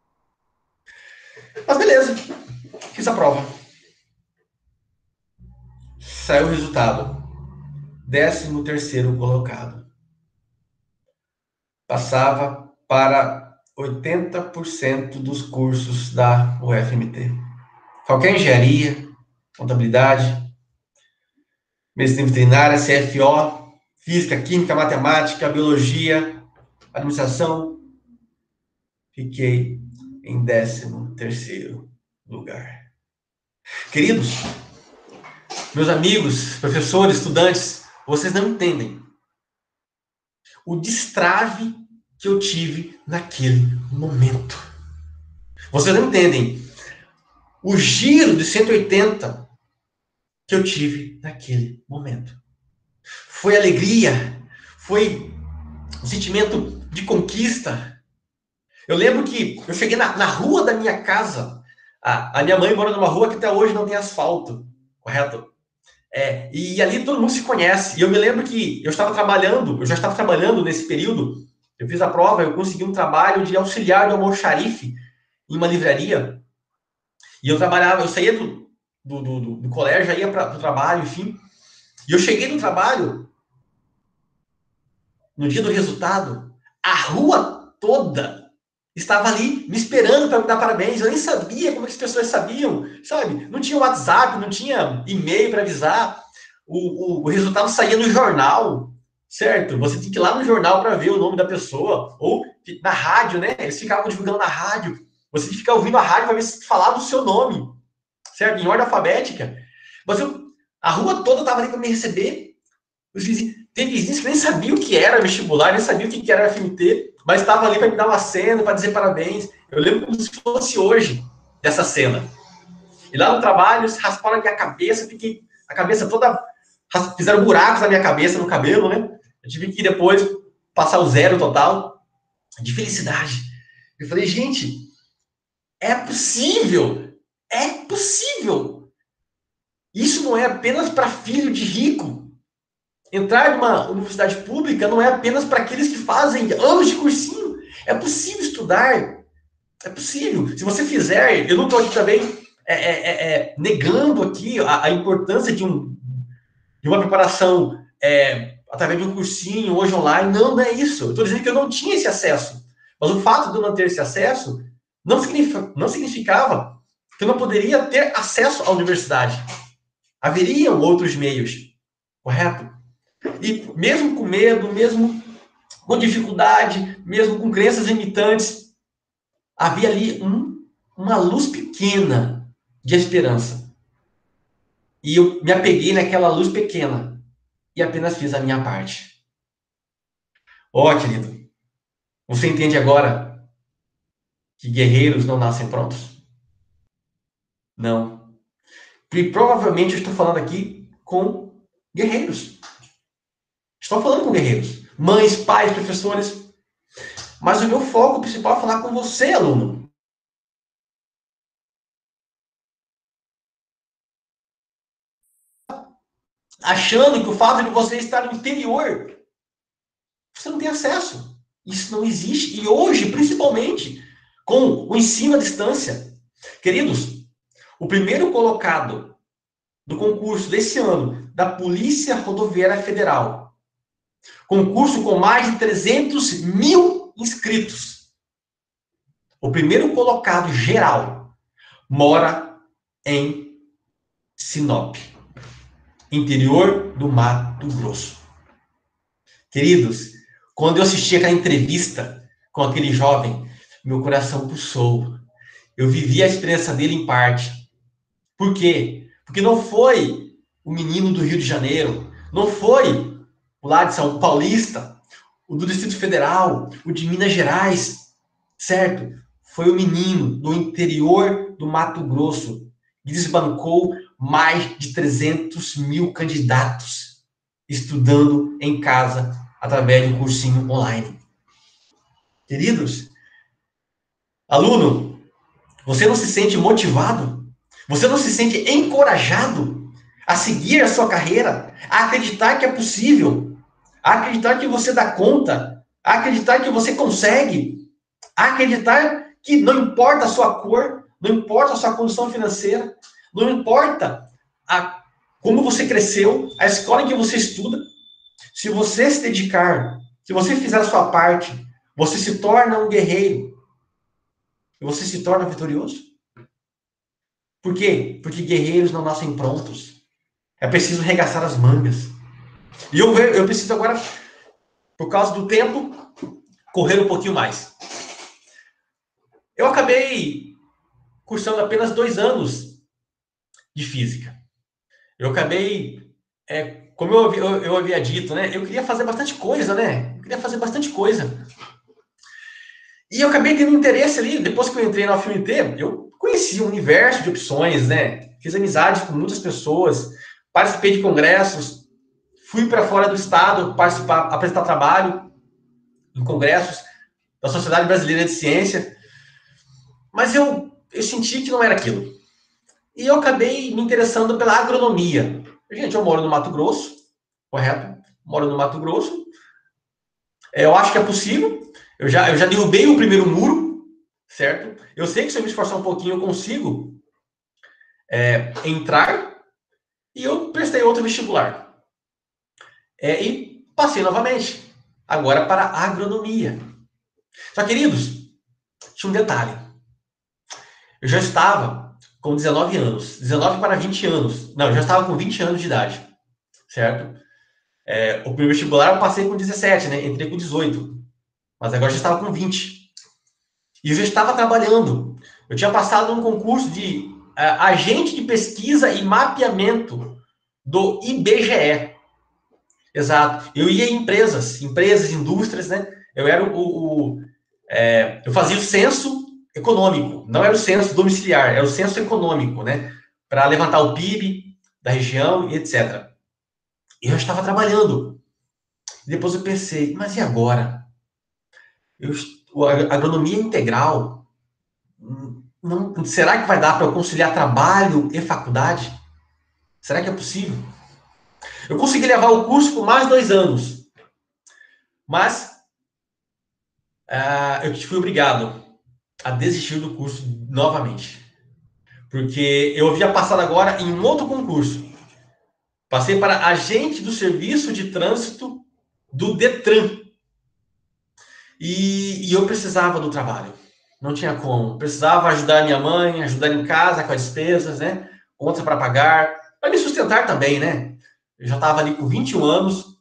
Mas beleza, fiz a prova. Saiu o resultado. décimo terceiro colocado. Passava para oitenta por cento dos cursos da U F M T. Qualquer engenharia, contabilidade, medicina veterinária, C F O, física, química, matemática, biologia, administração. Fiquei em décimo terceiro lugar. Queridos, meus amigos, professores, estudantes, vocês não entendem o destrave que eu tive naquele momento. Vocês não entendem o giro de cento e oitenta que eu tive naquele momento. Foi alegria, foi um sentimento de conquista. Eu lembro que eu cheguei na, na rua da minha casa. A, a minha mãe mora numa rua que até hoje não tem asfalto, correto? É, e ali todo mundo se conhece. E eu me lembro que eu estava trabalhando, eu já estava trabalhando nesse período. Eu fiz a prova, eu consegui um trabalho de auxiliar de almoxarife em uma livraria. E eu trabalhava, eu saía do, do, do, do colégio, já ia para o trabalho, enfim. E eu cheguei no trabalho, no dia do resultado, a rua toda estava ali me esperando para me dar parabéns. Eu nem sabia como as pessoas sabiam, sabe? Não tinha WhatsApp, não tinha e-mail para avisar. O, o, o resultado saía no jornal, certo? Você tinha que ir lá no jornal para ver o nome da pessoa. Ou na rádio, né? Eles ficavam divulgando na rádio. Você tinha que ficar ouvindo a rádio para ver se falava o seu nome, certo? Em ordem alfabética. Mas eu, a rua toda estava ali para me receber. Os vizinhos, tem vizinhos que nem sabiam o que era vestibular, nem sabiam o que era F M T, mas estava ali para me dar uma cena, para dizer parabéns. Eu lembro como se fosse hoje dessa cena. E lá no trabalho, rasparam a minha cabeça, fiquei a cabeça toda, fizeram buracos na minha cabeça, no cabelo, né? Eu tive que depois passar o zero total de felicidade. Eu falei, gente, é possível, é possível. Isso não é apenas para filho de rico. entrar numa universidade pública não é apenas para aqueles que fazem anos de cursinho. É possível estudar. É possível. Se você fizer, eu não estou aqui também é, é, é, negando aqui a, a importância de, um, de uma preparação é, através de um cursinho, hoje online. Não, não é isso. Eu estou dizendo que eu não tinha esse acesso. Mas o fato de eu não ter esse acesso não, significa, não significava que eu não poderia ter acesso à universidade. Haveriam outros meios, correto? E mesmo com medo, mesmo com dificuldade, mesmo com crenças limitantes, havia ali um, uma luz pequena de esperança. E eu me apeguei naquela luz pequena e apenas fiz a minha parte. Ó, oh, querido, você entende agora que guerreiros não nascem prontos? Não. E provavelmente eu estou falando aqui com guerreiros. Estou falando com guerreiros. Mães, pais, professores. Mas o meu foco principal é falar com você, aluno. Achando que o fato de você estar no interior, você não tem acesso. Isso não existe. E hoje, principalmente, com o ensino à distância. Queridos, o primeiro colocado do concurso desse ano da Polícia Rodoviária Federal, concurso com mais de trezentos mil inscritos, o primeiro colocado geral mora em Sinop, interior do Mato Grosso. Queridos, quando eu assisti aquela entrevista com aquele jovem, meu coração pulsou. Eu vivi a experiência dele em parte. Por quê? Porque não foi o menino do Rio de Janeiro, não foi o lá de São Paulista, o do Distrito Federal, o de Minas Gerais, certo? Foi o menino do interior do Mato Grosso que desbancou mais de trezentos mil candidatos estudando em casa através de um cursinho online. Queridos, aluno, você não se sente motivado? Você não se sente encorajado a seguir a sua carreira, a acreditar que é possível, a acreditar que você dá conta, a acreditar que você consegue, a acreditar que não importa a sua cor, não importa a sua condição financeira, não importa a, como você cresceu, a escola em que você estuda, se você se dedicar, se você fizer a sua parte, você se torna um guerreiro e você se torna vitorioso. Por quê? Porque guerreiros não nascem prontos. É preciso arregaçar as mangas. E eu, eu preciso agora, por causa do tempo, correr um pouquinho mais. Eu acabei cursando apenas dois anos de física. Eu acabei, é, como eu, eu, eu havia dito, né? Eu queria fazer bastante coisa, né? Eu queria fazer bastante coisa. E eu acabei tendo interesse ali, depois que eu entrei na U F M T, eu conheci um universo de opções, né? Fiz amizades com muitas pessoas, participei de congressos, fui para fora do estado participar, apresentar trabalho em congressos da Sociedade Brasileira de Ciência, mas eu, eu senti que não era aquilo. E eu acabei me interessando pela agronomia. Gente, eu moro no Mato Grosso, correto? Moro no Mato Grosso. Eu acho que é possível. Eu já, eu já derrubei o primeiro muro, certo? Eu sei que se eu me esforçar um pouquinho, eu consigo é, entrar. E eu prestei outro vestibular. É, e passei novamente. Agora para a agronomia. Só, queridos, tinha um detalhe. Eu já estava com dezenove anos. dezenove para vinte anos. Não, eu já estava com vinte anos de idade. Certo? É, o primeiro vestibular eu passei com dezessete, né? Entrei com dezoito. Mas agora eu já estava com vinte. E eu já estava trabalhando. Eu tinha passado num concurso de uh, agente de pesquisa e mapeamento do I B G E. Exato. Eu ia em empresas, empresas, indústrias, né? Eu era o... o é, eu fazia o censo econômico. Não era o censo domiciliar, era o censo econômico, né? Para levantar o P I B da região e etcétera. E eu já estava trabalhando. Depois eu pensei, mas e agora? Eu, a agronomia integral, não, será que vai dar para eu conciliar trabalho e faculdade? Será que é possível? Eu consegui levar o curso por mais dois anos. Mas uh, eu fui obrigado a desistir do curso novamente. Porque eu havia passado agora em um outro concurso. Passei para agente do serviço de trânsito do Detran. E, e eu precisava do trabalho. Não tinha como. Precisava ajudar minha mãe, ajudar em casa com as despesas, né? Contas para pagar, para me sustentar também, né? Eu já estava ali com vinte e um anos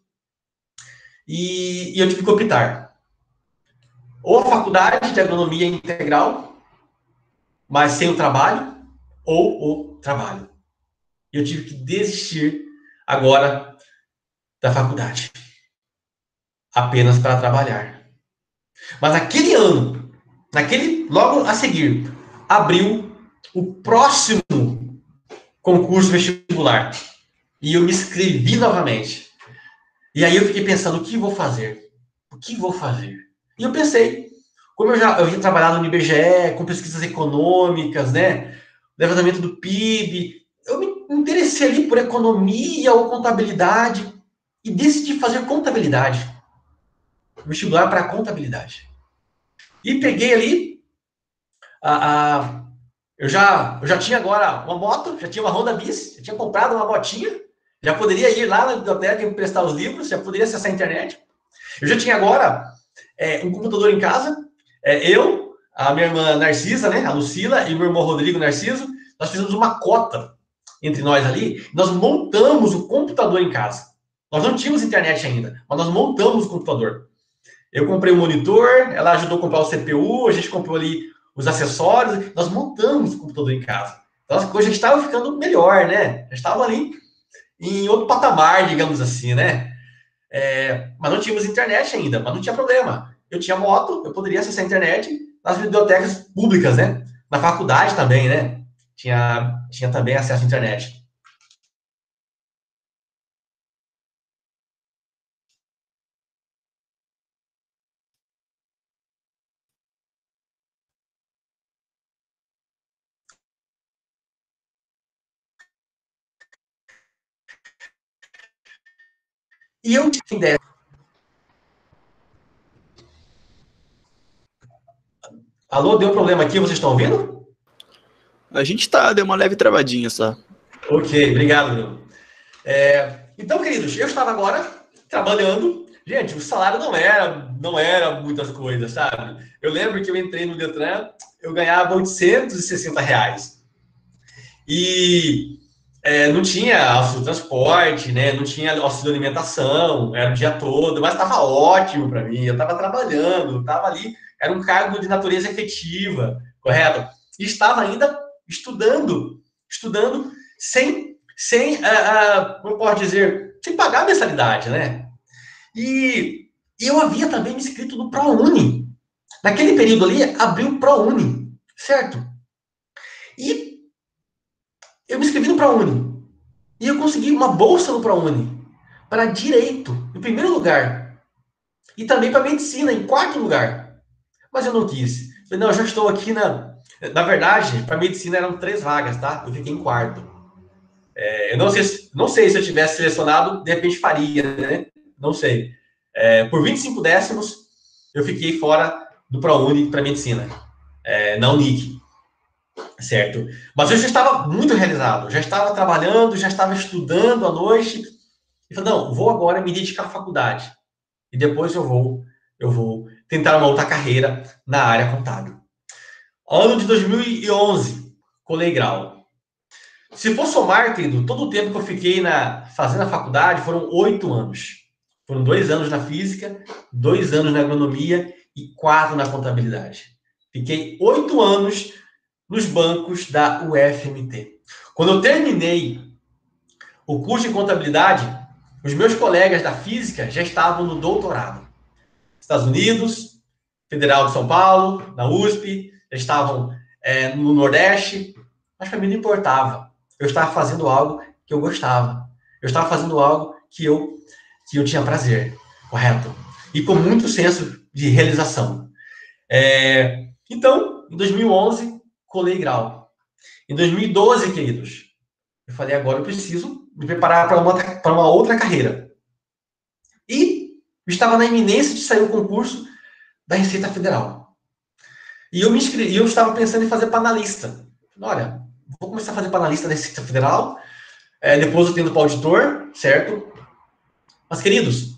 e, e eu tive que optar. Ou a faculdade de agronomia integral, mas sem o trabalho, ou o trabalho. E eu tive que desistir agora da faculdade. Apenas para trabalhar. Mas naquele ano, naquele, logo a seguir, abriu o próximo concurso vestibular. E eu me inscrevi novamente. E aí eu fiquei pensando, o que vou fazer? O que vou fazer? E eu pensei, como eu já eu havia trabalhado no I B G E, com pesquisas econômicas, né? Levantamento do P I B, eu me interessei ali por economia ou contabilidade e decidi fazer contabilidade. Vestibular para contabilidade. E peguei ali, a, a, eu, já, eu já tinha agora uma moto, já tinha uma Honda Bis, já tinha comprado uma motinha, já poderia ir lá na biblioteca e emprestar os livros, já poderia acessar a internet. Eu já tinha agora é, um computador em casa, é, eu, a minha irmã Narcisa, né, a Lucila, e o meu irmão Rodrigo Narciso, nós fizemos uma cota entre nós ali, nós montamos o computador em casa. Nós não tínhamos internet ainda, mas nós montamos o computador. Eu comprei um monitor, ela ajudou a comprar o C P U, a gente comprou ali os acessórios, nós montamos o computador em casa. Então as coisas já estavam ficando melhor, né? Já estavam ali em outro patamar, digamos assim, né? É, mas não tínhamos internet ainda, mas não tinha problema. Eu tinha moto, eu poderia acessar a internet nas bibliotecas públicas, né? Na faculdade também, né? Tinha, tinha também acesso à internet. E eu tinha ideia. Alô, deu problema aqui, vocês estão ouvindo? A gente tá, deu uma leve travadinha só. Ok, obrigado, Bruno. É, então, queridos, eu estava agora trabalhando. Gente, o salário não era, não era muitas coisas, sabe? Eu lembro que eu entrei no Detran, eu ganhava oitocentos e sessenta reais. E é, não tinha auxílio transporte, né? Não tinha auxílio alimentação, era o dia todo, mas estava ótimo para mim. Eu estava trabalhando, estava ali, era um cargo de natureza efetiva, correto? E estava ainda estudando, estudando sem, sem uh, uh, como eu posso dizer, sem pagar a mensalidade, né? E, e eu havia também me inscrito no ProUni. Naquele período ali, abriu o ProUni, certo? E eu me inscrevi no ProUni. E eu consegui uma bolsa no ProUni para direito, em primeiro lugar. E também para medicina, em quarto lugar. Mas eu não quis. Falei, não, eu já estou aqui na... Na verdade, para medicina eram três vagas, tá? Eu fiquei em quarto. É, eu não sei, não sei se eu tivesse selecionado, de repente faria, né? Não sei. É, por vinte e cinco décimos, eu fiquei fora do ProUni para medicina. É, na Unic. Certo? Mas eu já estava muito realizado, já estava trabalhando, já estava estudando à noite. E falei, não, vou agora me dedicar à faculdade. E depois eu vou, eu vou tentar uma outra carreira na área contábil. Ano de dois mil e onze, colei grau. Se for somar, querido, todo o tempo que eu fiquei na, fazendo a faculdade foram oito anos. Foram dois anos na física, dois anos na agronomia e quatro na contabilidade. Fiquei oito anos nos bancos da U F M T. Quando eu terminei o curso de contabilidade, os meus colegas da física já estavam no doutorado. Estados Unidos, Federal de São Paulo, na U S P, já estavam é, no Nordeste, mas para mim não importava. Eu estava fazendo algo que eu gostava. Eu estava fazendo algo que eu, que eu tinha prazer, correto? E com muito senso de realização. É, então, em dois mil e onze, colei grau. Em dois mil e doze, queridos, eu falei, agora eu preciso me preparar para uma, para uma outra carreira. E estava na iminência de sair o concurso da Receita Federal. E eu me inscrevi, eu estava pensando em fazer panelista. Olha, vou começar a fazer panelista da Receita Federal, é, depois eu tendo para auditor, certo? Mas, queridos,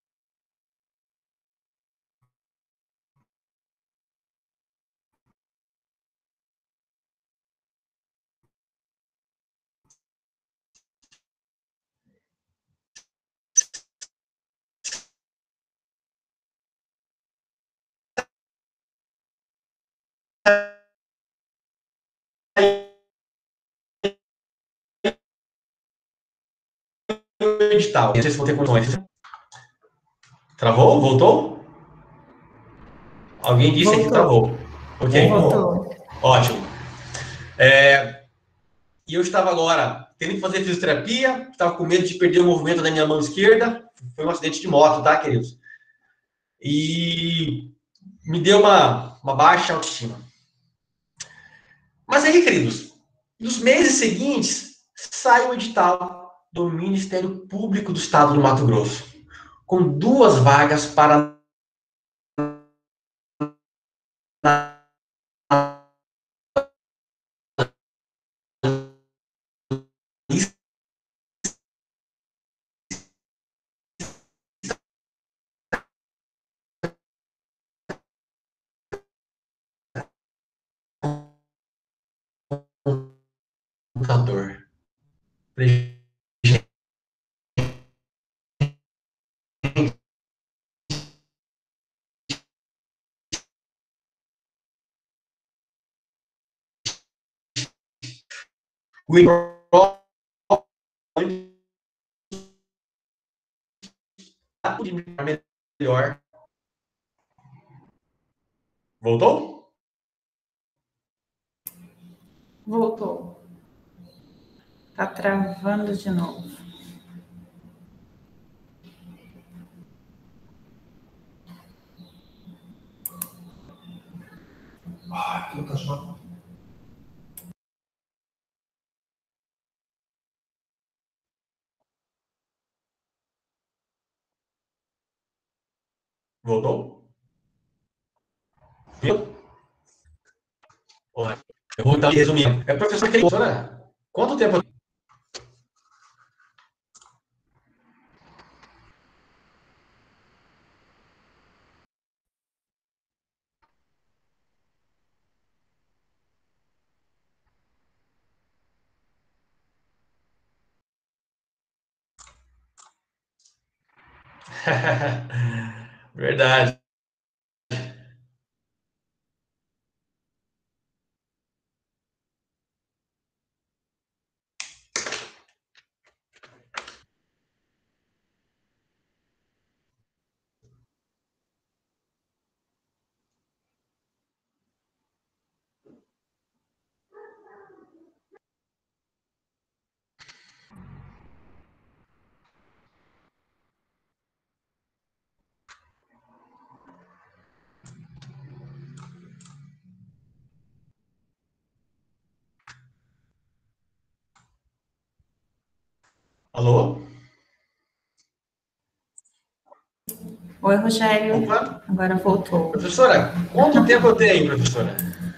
edital. Não sei se vou ter condições. Travou? Voltou? Alguém disse Voltou. que travou. Ok. Voltou. Ótimo. É, e eu estava agora tendo que fazer fisioterapia, estava com medo de perder o movimento da minha mão esquerda. Foi um acidente de moto, tá, queridos? E me deu uma, uma baixa autoestima. Mas aí, queridos, nos meses seguintes, sai o edital do Ministério Público do Estado do Mato Grosso, com duas vagas para computador. O melhor. Voltou? Voltou. Tá travando de novo. Ah, Lucas, não. Voltou? Eu vou estar resumindo. É professor que né? Quanto tempo? Verdade. Alô? Oi, Rogério. Opa. Agora voltou. Professora, quanto tempo eu tenho, professora?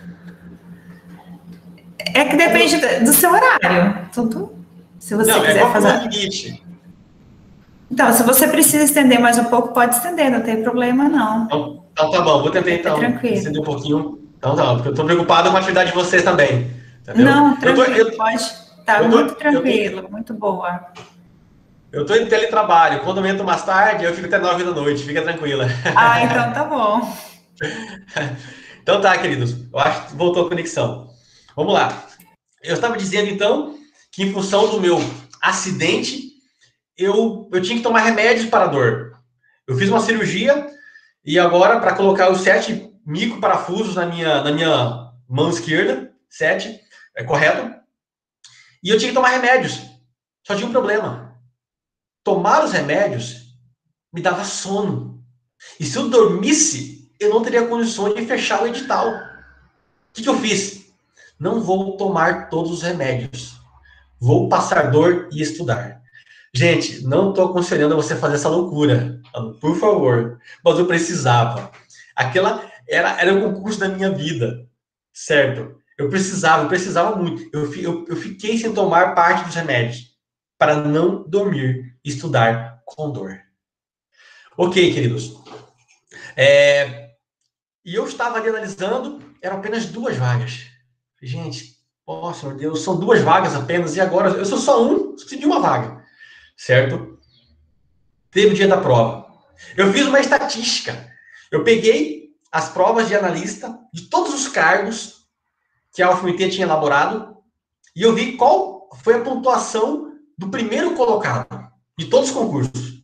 É que depende do seu horário. Tudo. Se você não, quiser é fazer. Limite. Então, se você precisa estender mais um pouco, pode estender, não tem problema, não. Então, então tá bom, vou tentar então tranquilo. estender um pouquinho. Então tá, porque eu tô preocupado com a atividade de vocês também. Entendeu? Não, tranquilo, eu tô, eu, pode. Tá tô, muito tranquilo, tô, muito boa. Eu tô em teletrabalho. Quando eu entro mais tarde, eu fico até nove da noite. Fica tranquila. Ah, então tá bom. Então tá, queridos. Eu acho que voltou a conexão. Vamos lá. Eu estava dizendo, então, que em função do meu acidente, eu, eu tinha que tomar remédios para a dor. Eu fiz uma cirurgia e agora, para colocar os sete microparafusos na minha, na minha mão esquerda, sete, é correto? E eu tinha que tomar remédios. Só tinha um problema. Tomar os remédios me dava sono. E se eu dormisse, eu não teria condições de fechar o edital. O que, que eu fiz? Não vou tomar todos os remédios. Vou passar dor e estudar. Gente, não estou aconselhando a você fazer essa loucura, por favor. Mas eu precisava. Aquela era, era o concurso da minha vida, certo? Eu precisava, eu precisava muito. Eu, eu, eu fiquei sem tomar parte dos remédios para não dormir e estudar com dor. Ok, queridos. É, e eu estava ali analisando, eram apenas duas vagas. Gente, oh, Senhor Deus, são duas vagas apenas, e agora eu sou só um, preciso de uma vaga, certo? Teve o dia da prova. Eu fiz uma estatística. Eu peguei as provas de analista de todos os cargos que a U F M T tinha elaborado e eu vi qual foi a pontuação do primeiro colocado de todos os concursos.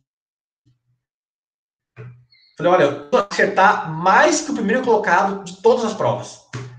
Falei, olha, eu vou acertar mais que o primeiro colocado de todas as provas.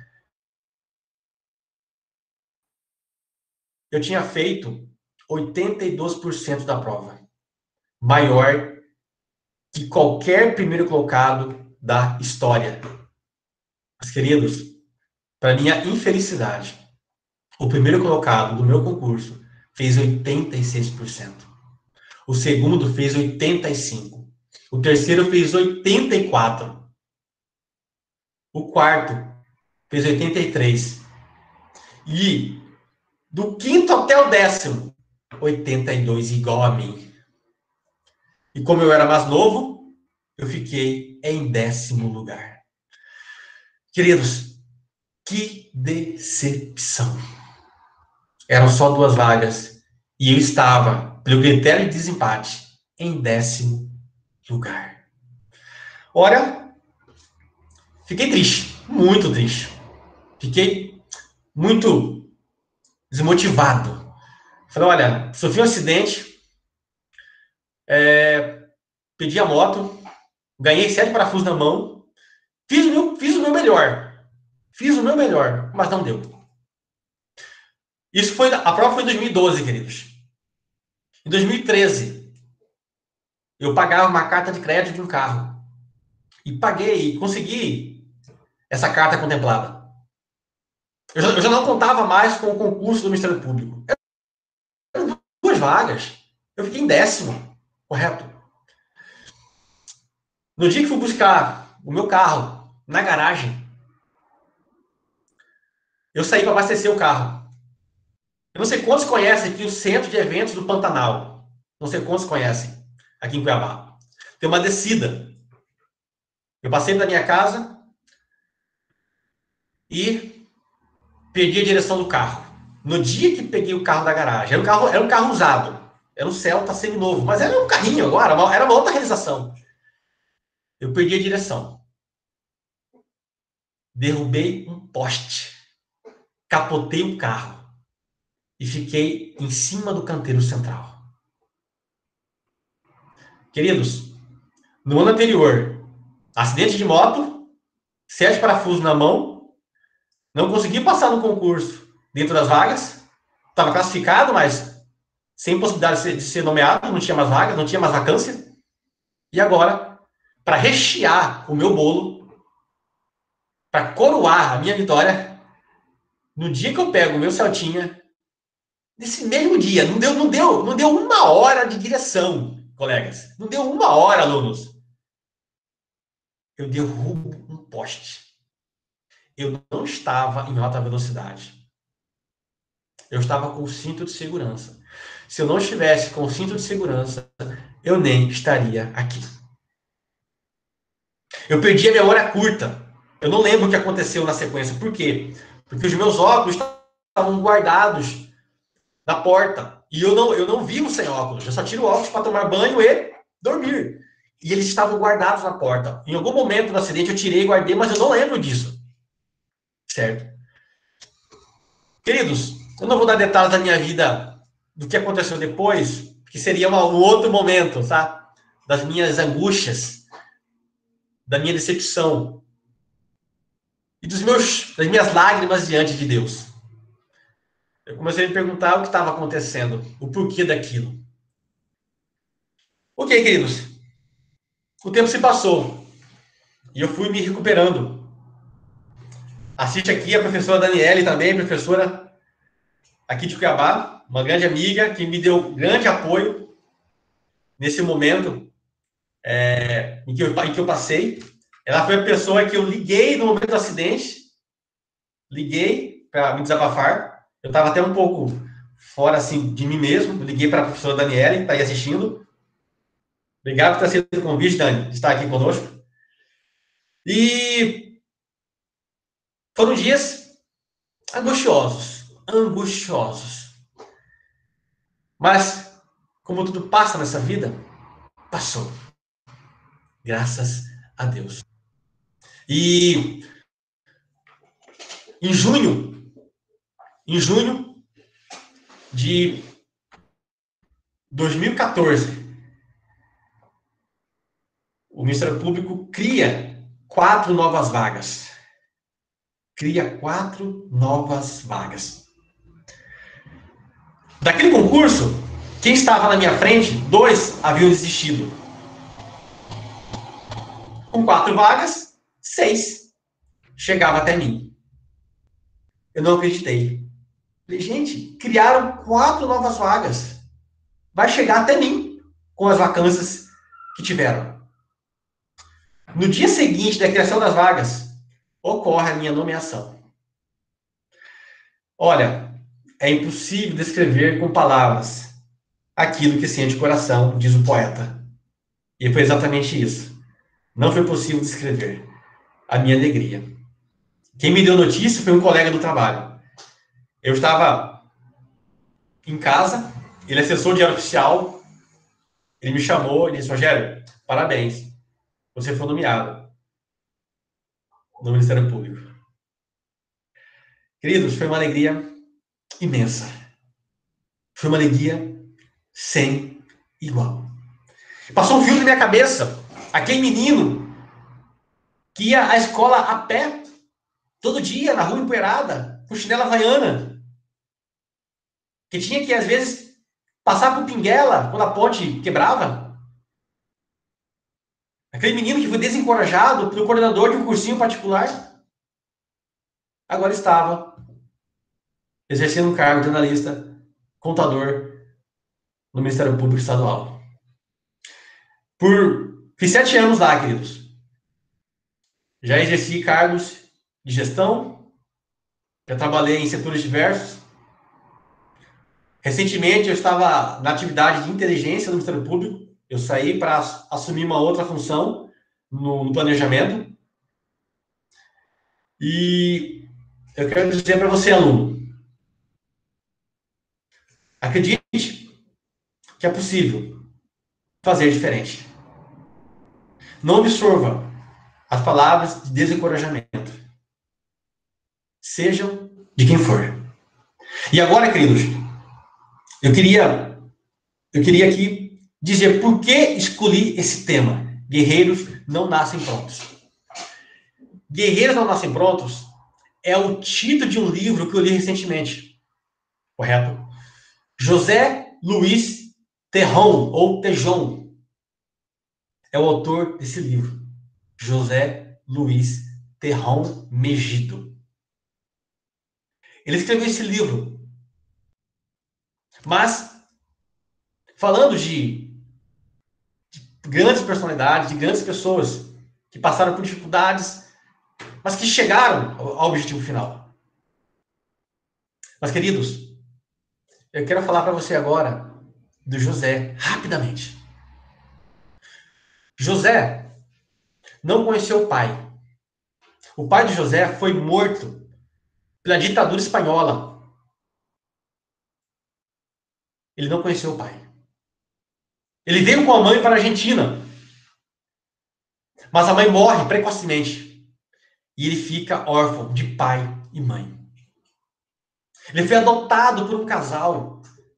Eu tinha feito oitenta e dois por cento da prova. Maior que qualquer primeiro colocado da história. Mas, queridos, para minha infelicidade, o primeiro colocado do meu concurso fez oitenta e seis por cento. O segundo fez oitenta e cinco por cento. O terceiro fez oitenta e quatro por cento. O quarto fez oitenta e três por cento. E do quinto até o décimo, oitenta e dois por cento igual a mim. E como eu era mais novo, eu fiquei em décimo lugar. Queridos, que decepção. Eram só duas vagas. E eu estava, pelo critério de desempate, em décimo lugar. Ora, fiquei triste, muito triste. Fiquei muito desmotivado. Falei, olha, sofri um acidente, é, pedi a moto, ganhei sete parafusos na mão, fiz o meu, fiz o meu melhor. Fiz o meu melhor, mas não deu. Isso foi, a prova foi em dois mil e doze, queridos. Em dois mil e treze, eu pagava uma carta de crédito de um carro. E paguei, e consegui essa carta contemplada. Eu já, eu já não contava mais com o concurso do Ministério Público. Eram duas vagas. Eu fiquei em décimo, correto? No dia que fui buscar o meu carro na garagem, eu saí para abastecer o carro. Eu não sei quantos conhecem aqui o Centro de Eventos do Pantanal. Não sei quantos conhecem aqui em Cuiabá. Tem uma descida. Eu passei da minha casa e perdi a direção do carro. No dia que peguei o carro da garagem, era um carro, era um carro usado. Era um Celta seminovo, mas era um carrinho agora, era uma outra realização. Eu perdi a direção. Derrubei um poste. Capotei o carro. E fiquei em cima do canteiro central. Queridos, no ano anterior, acidente de moto, sete parafusos na mão, não consegui passar no concurso dentro das vagas, estava classificado, mas sem possibilidade de ser, de ser nomeado, não tinha mais vagas, não tinha mais vacância. E agora, para rechear o meu bolo, para coroar a minha vitória, no dia que eu pego o meu Celtinha, nesse mesmo dia, não deu, não deu, não deu uma hora de direção, colegas. Não deu uma hora, alunos. Eu derrubo um poste. Eu não estava em alta velocidade. Eu estava com o cinto de segurança. Se eu não estivesse com o cinto de segurança, eu nem estaria aqui. Eu perdi a memória curta. Eu não lembro o que aconteceu na sequência. Por quê? Porque os meus óculos estavam guardados na porta. E eu não, eu não vivo sem óculos. Eu só tiro óculos para tomar banho e dormir. E eles estavam guardados na porta. Em algum momento do acidente eu tirei e guardei, mas eu não lembro disso. Certo? Queridos, eu não vou dar detalhes da minha vida, do que aconteceu depois, que seria uma, um outro momento, tá? Das minhas angústias, da minha decepção e dos meus, das minhas lágrimas diante de Deus. Eu comecei a me perguntar o que estava acontecendo, o porquê daquilo. Ok, queridos. O tempo se passou e eu fui me recuperando. Assiste aqui a professora Daniele também, professora aqui de Cuiabá, uma grande amiga que me deu grande apoio nesse momento é, em, que eu, em que eu passei. Ela foi a pessoa que eu liguei no momento do acidente, liguei para me desabafar. Eu estava até um pouco fora assim, de mim mesmo, eu liguei para a professora Daniela, que está aí assistindo. Obrigado por ter aceito o convite, Dani, de estar aqui conosco. E foram dias angustiosos, angustiosos. Mas, como tudo passa nessa vida, passou. Graças a Deus. E em junho, em junho de dois mil e quatorze, o Ministério Público cria quatro novas vagas. Cria quatro novas vagas. Daquele concurso, quem estava na minha frente, dois haviam desistido. Com quatro vagas, seis chegavam até mim. Eu não acreditei. Falei, gente, criaram quatro novas vagas. Vai chegar até mim com as vacâncias que tiveram. No dia seguinte da criação das vagas, ocorre a minha nomeação. Olha, é impossível descrever com palavras aquilo que sente o coração, diz o poeta. E foi exatamente isso. Não foi possível descrever a minha alegria. Quem me deu notícia foi um colega do trabalho. Eu estava em casa, ele é assessor de diário oficial, ele me chamou e disse, Rogério, parabéns, você foi nomeado no Ministério Público. Queridos, foi uma alegria imensa. Foi uma alegria sem igual. Passou um filme na minha cabeça. Aquele menino que ia à escola a pé, todo dia, na rua empoeirada, com chinela havaiana. Que tinha que, às vezes, passar por pinguela quando a ponte quebrava. Aquele menino que foi desencorajado pelo coordenador de um cursinho particular. Agora estava exercendo um cargo de analista, contador no Ministério Público Estadual. Por... Fiz sete anos lá, queridos. Já exerci cargos de gestão, já trabalhei em setores diversos. Recentemente, eu estava na atividade de inteligência do Ministério Público. Eu saí para assumir uma outra função no, no planejamento. E eu quero dizer para você, aluno, acredite que é possível fazer diferente. Não absorva as palavras de desencorajamento. Sejam de quem for. E agora, queridos, eu queria, eu queria aqui dizer por que escolhi esse tema. Guerreiros não nascem prontos. Guerreiros não nascem prontos é o título de um livro que eu li recentemente. Correto? José Luiz Terron, ou Tejon, é o autor desse livro. José Luiz Terron Megido. Ele escreveu esse livro. Mas, falando de, de grandes personalidades, de grandes pessoas que passaram por dificuldades, mas que chegaram ao, ao objetivo final. Mas, queridos, eu quero falar para você agora do José, rapidamente. José não conheceu o pai. O pai de José foi morto pela ditadura espanhola. Ele não conheceu o pai. Ele veio com a mãe para a Argentina. Mas a mãe morre precocemente. E ele fica órfão de pai e mãe. Ele foi adotado por um casal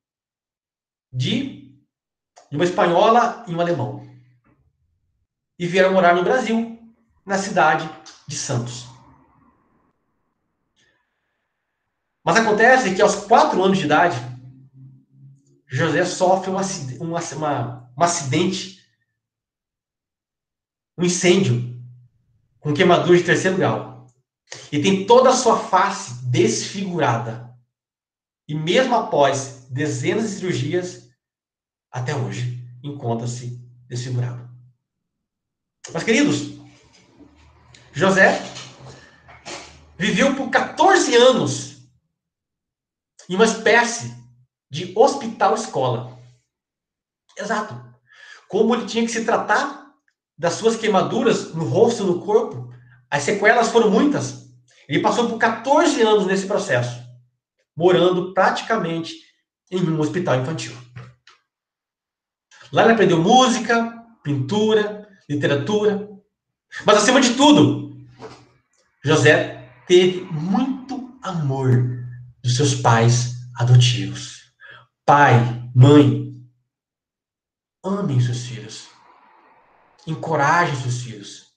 de, de uma espanhola e um alemão. E vieram morar no Brasil, na cidade de Santos. Mas acontece que aos quatro anos de idade, José sofre um, acidente, um, uma, um acidente, um incêndio, com queimadura de terceiro grau. E tem toda a sua face desfigurada. E mesmo após dezenas de cirurgias, até hoje, encontra-se desfigurado. Mas, queridos, José viveu por quatorze anos em uma espécie de hospital-escola. Exato. Como ele tinha que se tratar das suas queimaduras no rosto e no corpo, as sequelas foram muitas. Ele passou por quatorze anos nesse processo, morando praticamente em um hospital infantil. Lá ele aprendeu música, pintura, literatura. Mas, acima de tudo, José teve muito amor dos seus pais adotivos. Pai, mãe, amem seus filhos. Encorajem seus filhos.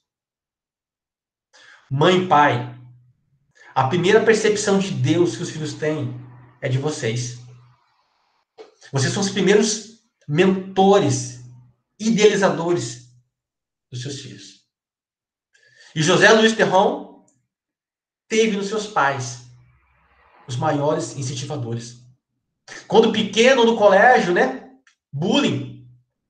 Mãe, pai, a primeira percepção de Deus que os filhos têm é de vocês. Vocês são os primeiros mentores, idealizadores dos seus filhos. E José Luiz Terron teve nos seus pais os maiores incentivadores. Quando pequeno, no colégio, né? Bullying.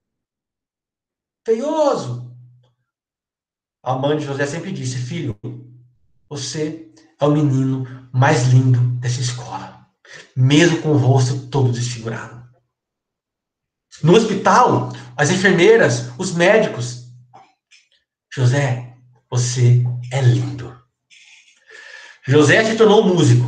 Feioso. A mãe de José sempre disse: filho, você é o menino mais lindo dessa escola. Mesmo com o rosto todo desfigurado. No hospital, as enfermeiras, os médicos. José, você é lindo. José se tornou músico.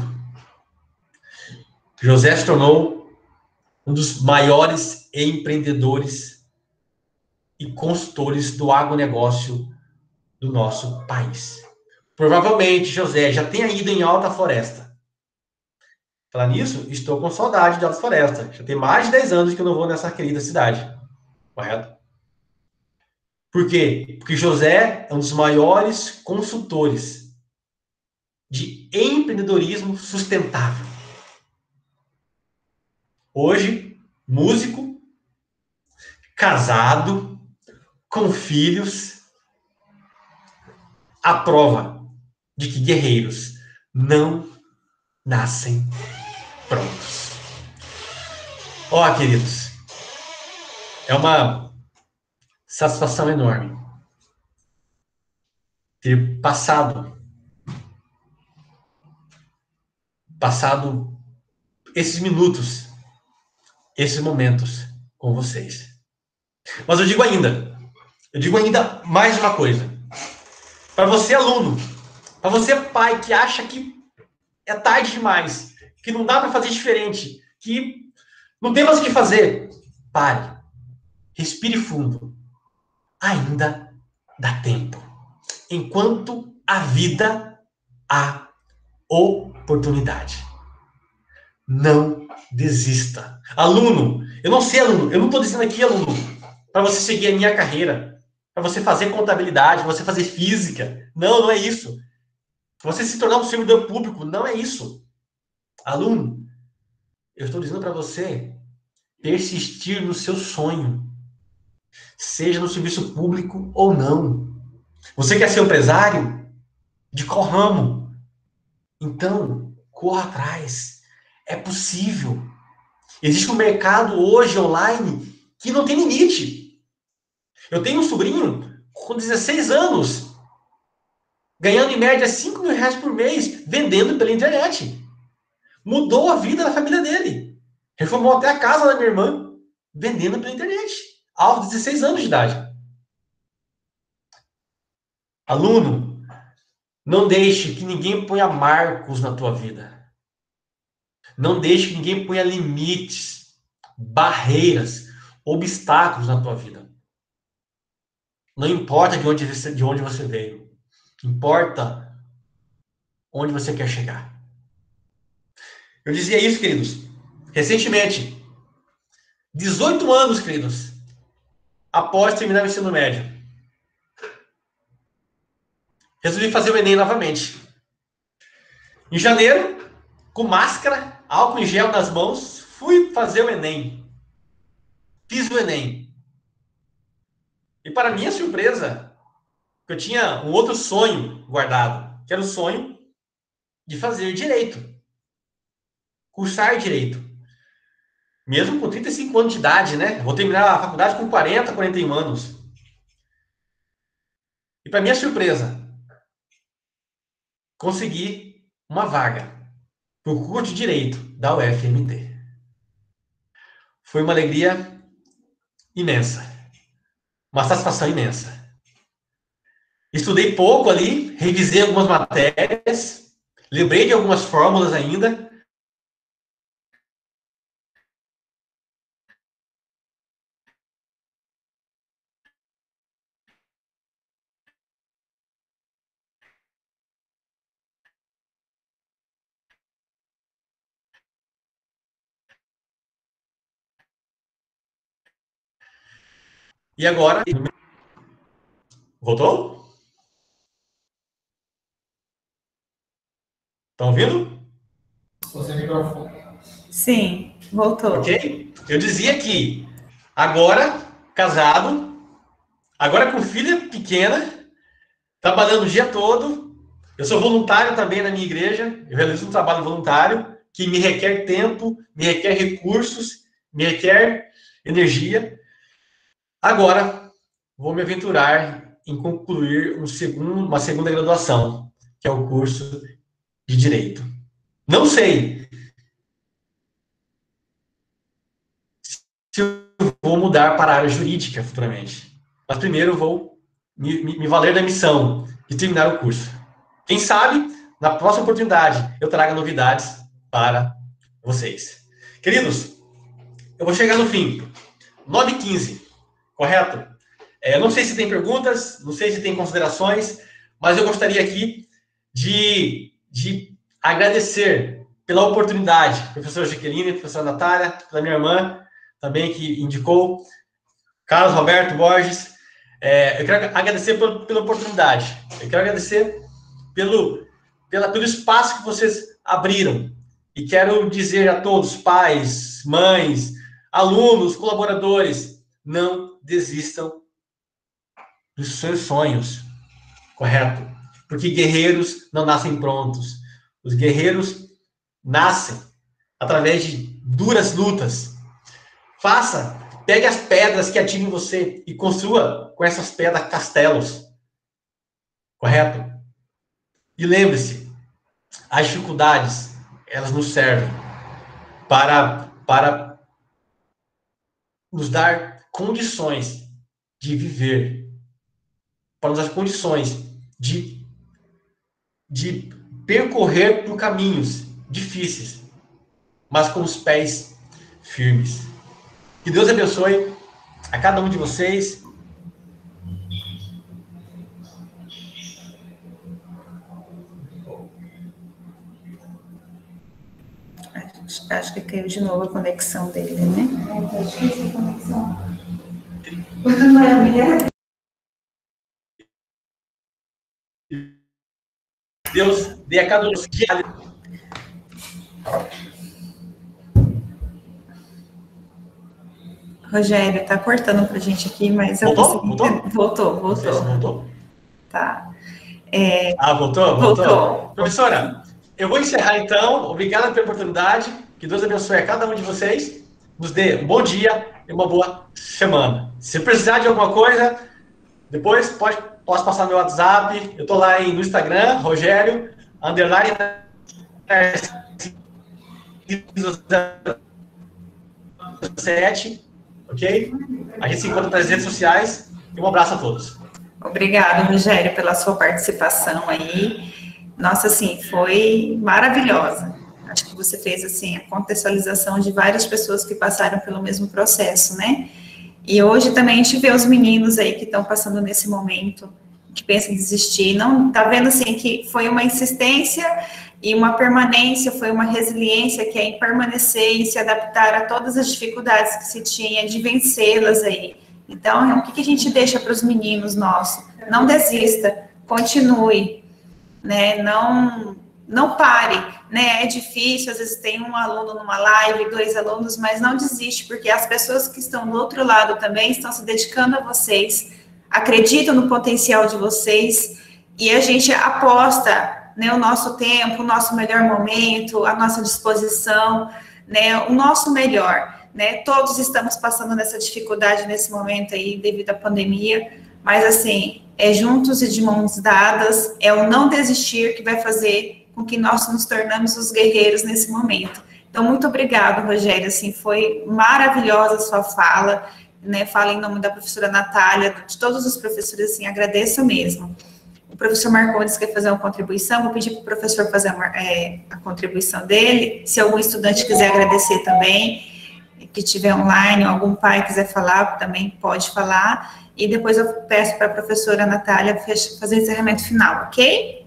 José se tornou um dos maiores empreendedores e consultores do agronegócio do nosso país. Provavelmente José já tenha ido em Alta Floresta. Falar nisso, estou com saudade de Alta Floresta. Já tem mais de dez anos que eu não vou nessa querida cidade. Correto? Por quê? Porque José é um dos maiores consultores de empreendedorismo sustentável. Hoje, músico, casado, com filhos, a prova de que guerreiros não nascem prontos. Ó, oh, queridos, é uma satisfação enorme ter passado passado esses minutos, esses momentos com vocês. Mas eu digo ainda, eu digo ainda mais uma coisa. Para você, aluno, para você, pai, que acha que é tarde demais, que não dá para fazer diferente, que não tem mais o que fazer, pare. Respire fundo. Ainda dá tempo. Enquanto a vida há oportunidade. Não desista. Aluno, eu não sei, aluno, eu não estou dizendo aqui, aluno, para você seguir a minha carreira, para você fazer contabilidade, para você fazer física. Não, não é isso. Você se tornar um servidor público, não é isso. Aluno, eu estou dizendo para você persistir no seu sonho. Seja no serviço público ou não. Você quer ser empresário? De qual ramo? Então, corra atrás. É possível. Existe um mercado hoje online que não tem limite. Eu tenho um sobrinho com dezesseis anos, ganhando em média cinco mil reais por mês, vendendo pela internet. Mudou a vida da família dele. Reformou até a casa da minha irmã, vendendo pela internet. Aos dezesseis anos de idade. Aluno, não deixe que ninguém ponha marcos na tua vida. Não deixe que ninguém ponha limites, barreiras, obstáculos na tua vida. Não importa de onde você, de onde você veio. Importa onde você quer chegar. Eu dizia isso, queridos, recentemente. dezoito anos, queridos, após terminar o ensino médio. Resolvi fazer o Enem novamente. Em janeiro, com máscara, álcool em gel nas mãos, fui fazer o Enem. Fiz o Enem. E para minha surpresa, eu tinha um outro sonho guardado, que era o sonho de fazer direito. cursar direito. Mesmo com trinta e cinco anos de idade, né? Vou terminar a faculdade com quarenta, quarenta e um anos. E para minha surpresa, consegui uma vaga para o curso de Direito da U F M T. Foi uma alegria imensa. Uma satisfação imensa. Estudei pouco ali, revisei algumas matérias, lembrei de algumas fórmulas ainda. E agora... Voltou? Estão ouvindo? Você microfone. Sim, voltou. Ok? Eu dizia que agora, casado, agora com filha pequena, trabalhando o dia todo, eu sou voluntário também na minha igreja, eu realizo um trabalho voluntário que me requer tempo, me requer recursos, me requer energia. Agora, vou me aventurar em concluir um segundo, uma segunda graduação, que é o curso de Direito. Não sei se eu vou mudar para a área jurídica futuramente, mas primeiro eu vou me, me, me valer da missão de terminar o curso. Quem sabe, na próxima oportunidade, eu traga novidades para vocês. Queridos, eu vou chegar no fim. nove e quinze, correto? É, não sei se tem perguntas, não sei se tem considerações, mas eu gostaria aqui de, de agradecer pela oportunidade, professora Jaqueline, professora Natália, pela minha irmã, também que indicou, Carlos Roberto Borges. É, eu quero agradecer pela, pela oportunidade, eu quero agradecer pelo, pela, pelo espaço que vocês abriram, e quero dizer a todos, pais, mães, alunos, colaboradores, não desistam dos seus sonhos, correto? Porque guerreiros não nascem prontos. Os guerreiros nascem através de duras lutas. Faça, pegue as pedras que atingem você e construa com essas pedras castelos, correto? E lembre-se, as dificuldades, elas nos servem para, para nos dar condições de viver, para nos dar condições de, de percorrer por caminhos difíceis, mas com os pés firmes. Que Deus abençoe a cada um de vocês. Acho que caiu de novo a conexão dele, né? É, acho que essa conexão. Deus dê a cada um dos que... Rogério, tá cortando pra gente aqui, mas eu voltou? consegui... Voltou? Voltou, voltou. Se voltou? Tá. É... Ah, voltou? Voltou? Voltou. Professora, eu vou encerrar então. Obrigado pela oportunidade. Que Deus abençoe a cada um de vocês. Nos dê um bom dia e uma boa semana. Se precisar de alguma coisa, depois pode, posso passar meu WhatsApp. Eu tô lá no Instagram, Rogério, underline sete, ok? A gente se encontra nas redes sociais. E um abraço a todos. Obrigada, Rogério, pela sua participação aí. Nossa, assim, foi maravilhosa. Acho que você fez, assim, a contextualização de várias pessoas que passaram pelo mesmo processo, né? E hoje também a gente vê os meninos aí que estão passando nesse momento, que pensam em desistir. Não, tá vendo, assim, que foi uma insistência e uma permanência, foi uma resiliência, que é em permanecer e se adaptar a todas as dificuldades que se tinha, de vencê-las aí. Então, o que, que a gente deixa para os meninos nossos? Não desista, continue, né? Não, não pare, né? É difícil, às vezes tem um aluno numa live, dois alunos, mas não desiste, porque as pessoas que estão do outro lado também estão se dedicando a vocês, acreditam no potencial de vocês, e a gente aposta né, o nosso tempo, o nosso melhor momento, a nossa disposição, né, o nosso melhor, né, todos estamos passando nessa dificuldade nesse momento aí, devido à pandemia, mas assim, é juntos e de mãos dadas, é o não desistir que vai fazer com que nós nos tornamos os guerreiros nesse momento. Então, muito obrigada, Rogério, assim, foi maravilhosa a sua fala, né, fala em nome da professora Natália, de todos os professores, assim, agradeço mesmo. O professor Marcondes quer fazer uma contribuição, vou pedir para o professor fazer a, é, a contribuição dele, se algum estudante quiser agradecer também, que estiver online, ou algum pai quiser falar, também pode falar, e depois eu peço para a professora Natália fazer o encerramento final, ok?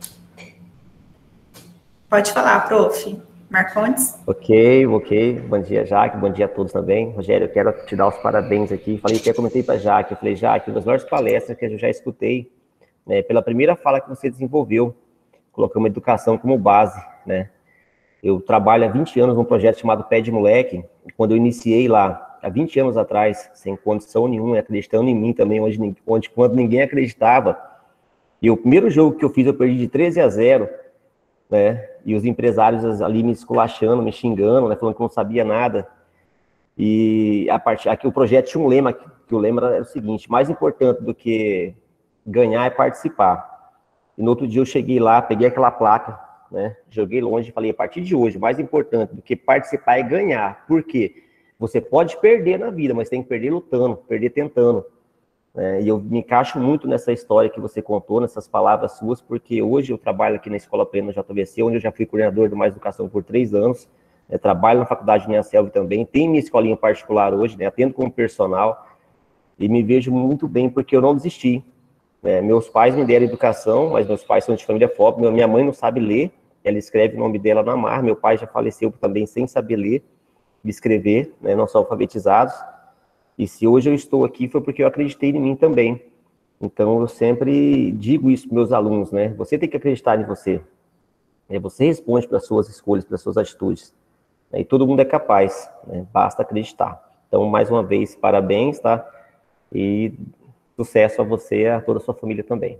Pode falar, prof. Marcondes. Ok, ok. Bom dia, Jaque. Bom dia a todos também. Rogério, eu quero te dar os parabéns aqui. Falei, até comentei para a Jaque. Eu falei, Jaque, uma das melhores palestras que eu já escutei, né, pela primeira fala que você desenvolveu, colocou uma educação como base, né? Eu trabalho há vinte anos num projeto chamado Pé de Moleque. Quando eu iniciei lá, há vinte anos atrás, sem condição nenhuma, acreditando em mim também, onde, onde quando ninguém acreditava. E o primeiro jogo que eu fiz, eu perdi de treze a zero, né? E os empresários ali me esculachando, me xingando, né? Falando que eu não sabia nada. E a partir aqui o projeto tinha um lema, que o lema era o seguinte: mais importante do que ganhar é participar. E no outro dia eu cheguei lá, peguei aquela placa, né? Joguei longe e falei, a partir de hoje, mais importante do que participar é ganhar. Por quê? Você pode perder na vida, mas tem que perder lutando, perder tentando. É, e eu me encaixo muito nessa história que você contou, nessas palavras suas, porque hoje eu trabalho aqui na Escola Plena J V C, onde eu já fui coordenador de Mais Educação por três anos, é, trabalho na Faculdade de Uniaselv também, tenho minha escolinha particular hoje, né, atendo como personal, e me vejo muito bem porque eu não desisti. É, meus pais me deram educação, mas meus pais são de família pobre, minha mãe não sabe ler, ela escreve o nome dela na mar, meu pai já faleceu também sem saber ler e escrever, né, não são alfabetizados. E se hoje eu estou aqui foi porque eu acreditei em mim também. Então, eu sempre digo isso para meus alunos, né? Você tem que acreditar em você. Você responde para as suas escolhas, para as suas atitudes. E todo mundo é capaz, né? Basta acreditar. Então, mais uma vez, parabéns, tá? E sucesso a você e a toda a sua família também.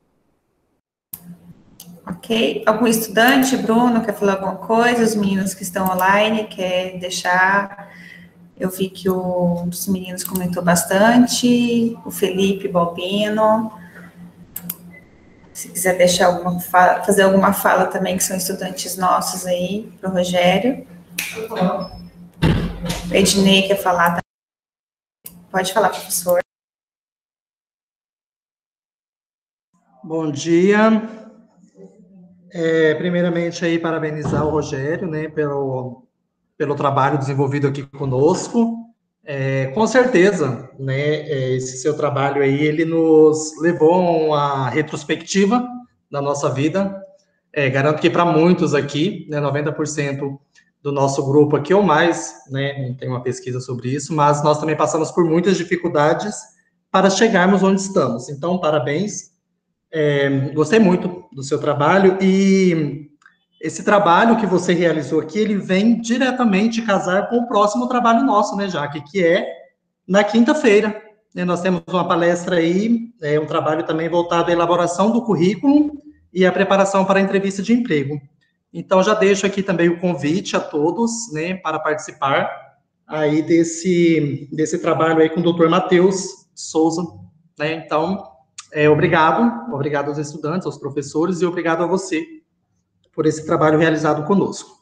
Ok. Algum estudante, Bruno, quer falar alguma coisa? Os meninos que estão online, quer deixar... Eu vi que o, um dos meninos comentou bastante, o Felipe Balbino. Se quiser deixar alguma fala, fazer alguma fala também, que são estudantes nossos aí, para o Rogério. O Ednei quer falar também. Pode falar, professor. Bom dia. É, primeiramente, aí, parabenizar o Rogério, né, pelo... pelo trabalho desenvolvido aqui conosco. É, com certeza, né, esse seu trabalho aí, ele nos levou a uma retrospectiva da nossa vida. É, garanto que para muitos aqui, né, noventa por cento do nosso grupo aqui ou mais, né, não tem uma pesquisa sobre isso, mas nós também passamos por muitas dificuldades para chegarmos onde estamos. Então, parabéns. É, gostei muito do seu trabalho e... esse trabalho que você realizou aqui, ele vem diretamente casar com o próximo trabalho nosso, né, Jaque, que é na quinta-feira. Né, nós temos uma palestra aí, é, um trabalho também voltado à elaboração do currículo e à preparação para a entrevista de emprego. Então, já deixo aqui também o convite a todos, né, para participar aí desse, desse trabalho aí com o doutor Matheus Souza, né. Então, é, obrigado, obrigado aos estudantes, aos professores e obrigado a você por esse trabalho realizado conosco.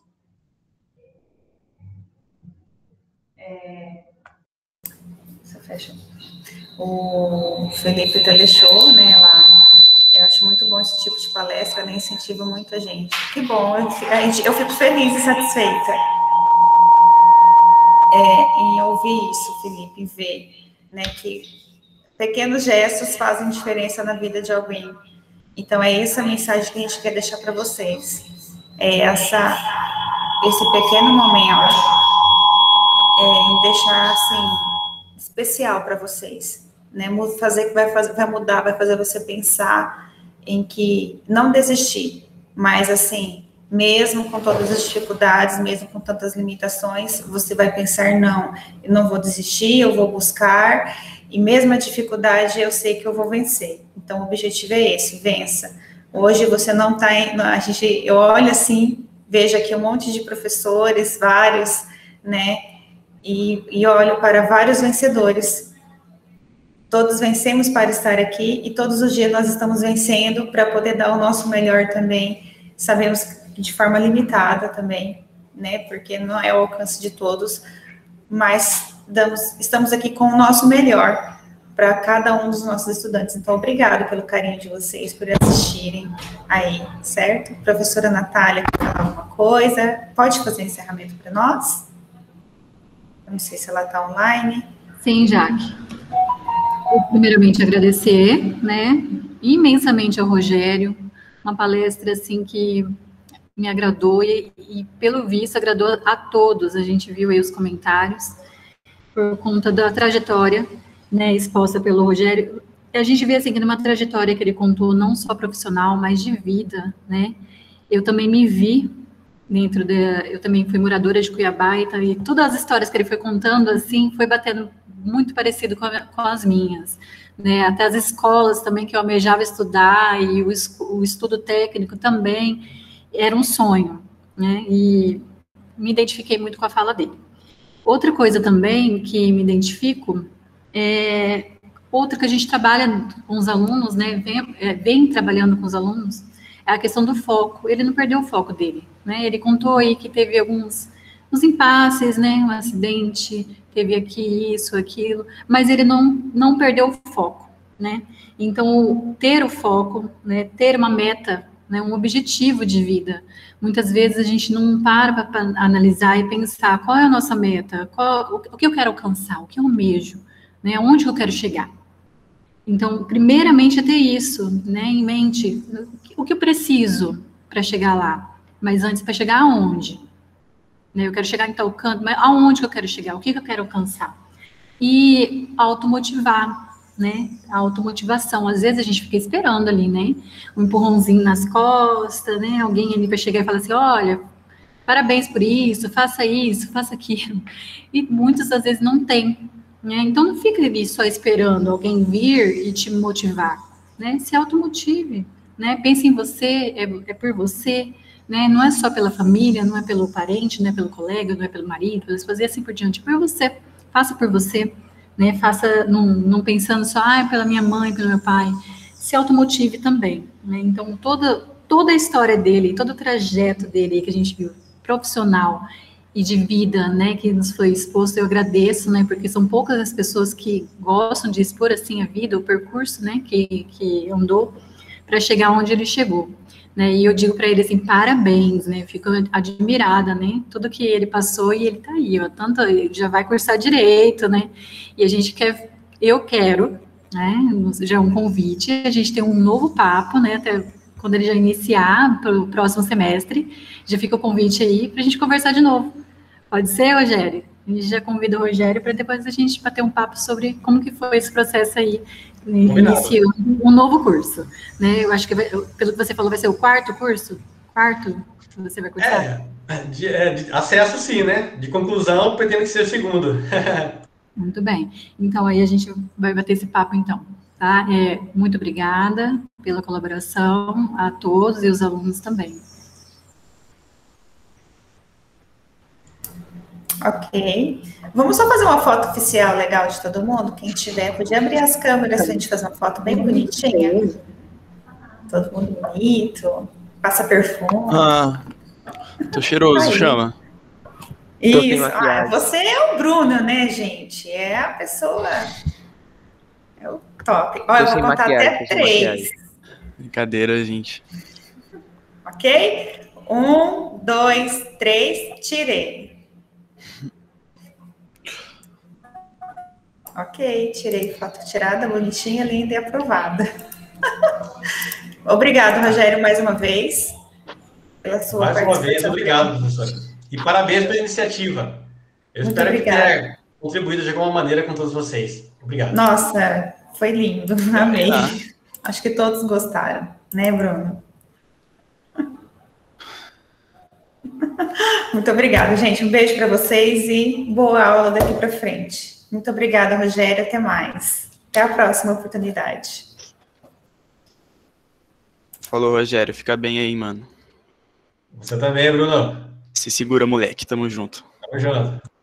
É, só fecha. O Felipe até deixou, né, lá. Eu acho muito bom esse tipo de palestra, né, incentiva muita gente. Que bom, eu fico, eu fico feliz e satisfeita é, em ouvir isso, Felipe, em ver, né, que pequenos gestos fazem diferença na vida de alguém. Então, é essa a mensagem que a gente quer deixar para vocês. É essa, esse pequeno momento é, em deixar, assim, especial para vocês. Né? Fazer que vai, fazer, vai mudar, vai fazer você pensar em que não desistir, mas, assim, mesmo com todas as dificuldades, mesmo com tantas limitações, você vai pensar, não, eu não vou desistir, eu vou buscar... E mesmo a dificuldade, eu sei que eu vou vencer. Então, o objetivo é esse, vença. Hoje você não está, a gente, eu olho assim, vejo aqui um monte de professores, vários, né, e, e olho para vários vencedores. Todos vencemos para estar aqui e todos os dias nós estamos vencendo para poder dar o nosso melhor também. Sabemos que de forma limitada também, né, porque não é o alcance de todos, mas damos, estamos aqui com o nosso melhor para cada um dos nossos estudantes. Então, obrigada pelo carinho de vocês, por assistirem aí, certo? Professora Natália, quer falar alguma coisa? Pode fazer o encerramento para nós? Eu não sei se ela está online. Sim, Jaque. Eu, primeiramente, agradecer, né, imensamente ao Rogério, uma palestra, assim, que me agradou e, e, pelo visto, agradou a todos. A gente viu aí os comentários, por conta da trajetória, né, exposta pelo Rogério. A gente vê, assim, que numa trajetória que ele contou, não só profissional, mas de vida, né, eu também me vi dentro da... Eu também fui moradora de Cuiabá, e, e todas as histórias que ele foi contando, assim, foi batendo muito parecido com, a, com as minhas, né, até as escolas também que eu almejava estudar, e o, o estudo técnico também, era um sonho, né, e me identifiquei muito com a fala dele. Outra coisa também que me identifico é outra que a gente trabalha com os alunos, né, vem, é, vem trabalhando com os alunos, é a questão do foco. Ele não perdeu o foco dele, né, ele contou aí que teve alguns uns impasses, né, um acidente, teve aqui isso, aquilo, mas ele não, não perdeu o foco, né, então ter o foco, né, ter uma meta, né, um objetivo de vida. Muitas vezes a gente não para para analisar e pensar qual é a nossa meta, qual, o que eu quero alcançar, o que eu almejo, né, onde eu quero chegar. Então, primeiramente é ter isso, né, em mente, o que eu preciso para chegar lá, mas antes, para chegar aonde? Né, eu quero chegar em tal canto, mas aonde que eu quero chegar, o que, que eu quero alcançar? E automotivar, né, a automotivação. Às vezes a gente fica esperando ali, né, um empurrãozinho nas costas, né, alguém ali para chegar e falar assim, olha, parabéns por isso, faça isso, faça aquilo. E muitas das vezes não tem, né, então não fica ali só esperando alguém vir e te motivar, né, se automotive, né, pense em você, é, é por você, né, não é só pela família, não é pelo parente, não é pelo colega, não é pelo marido, pela esposa, e assim por diante, por você, faça por você, né, faça, não, não pensando só, ah, pela minha mãe, pelo meu pai, se automotive também, né, então toda, toda a história dele, todo o trajeto dele que a gente viu, profissional e de vida, né, que nos foi exposto, eu agradeço, né, porque são poucas as pessoas que gostam de expor, assim, a vida, o percurso, né, que, que andou para chegar onde ele chegou. Né, e eu digo para ele assim, parabéns, né, fico admirada, né, tudo que ele passou e ele tá aí, ó, tanto, ele já vai cursar direito, né, e a gente quer, eu quero, né, já é um convite, a gente tem um novo papo, né, até quando ele já iniciar para o próximo semestre, já fica o convite aí para a gente conversar de novo, pode ser, Rogério? A gente já convida o Rogério para depois a gente bater um papo sobre como que foi esse processo aí, iniciou um novo curso, né? Eu acho que, vai, pelo que você falou, vai ser o quarto curso? Quarto que você vai cursar? É, de, é de acesso sim, né? De conclusão, pretendo que seja o segundo. Muito bem. Então, aí a gente vai bater esse papo, então, tá? É, muito obrigada pela colaboração a todos e os alunos também. Ok. Vamos só fazer uma foto oficial legal de todo mundo? Quem tiver, podia abrir as câmeras para a gente fazer uma foto bem bonitinha. Todo mundo bonito, passa perfume. Ah, tô cheiroso, Aí. Chama. Isso. Ah, você é o Bruno, né, gente? É a pessoa... É o top. Olha, eu vou contar até três. Brincadeira, gente. Ok? Um, dois, três, tirei. Ok, tirei foto tirada, bonitinha, linda e aprovada. Obrigado, Rogério, mais uma vez, pela sua mais uma vez, obrigado, professor. E parabéns pela iniciativa. Eu Muito espero obrigada. que tenha contribuído de alguma maneira com todos vocês. Obrigado. Nossa, foi lindo, amei. Ah. Acho que todos gostaram, né, Bruno? Muito obrigada, gente. Um beijo para vocês e boa aula daqui para frente. Muito obrigada, Rogério. Até mais. Até a próxima oportunidade. Falou, Rogério. Fica bem aí, mano. Você também, Bruno. Se segura, moleque. Tamo junto. Tamo junto.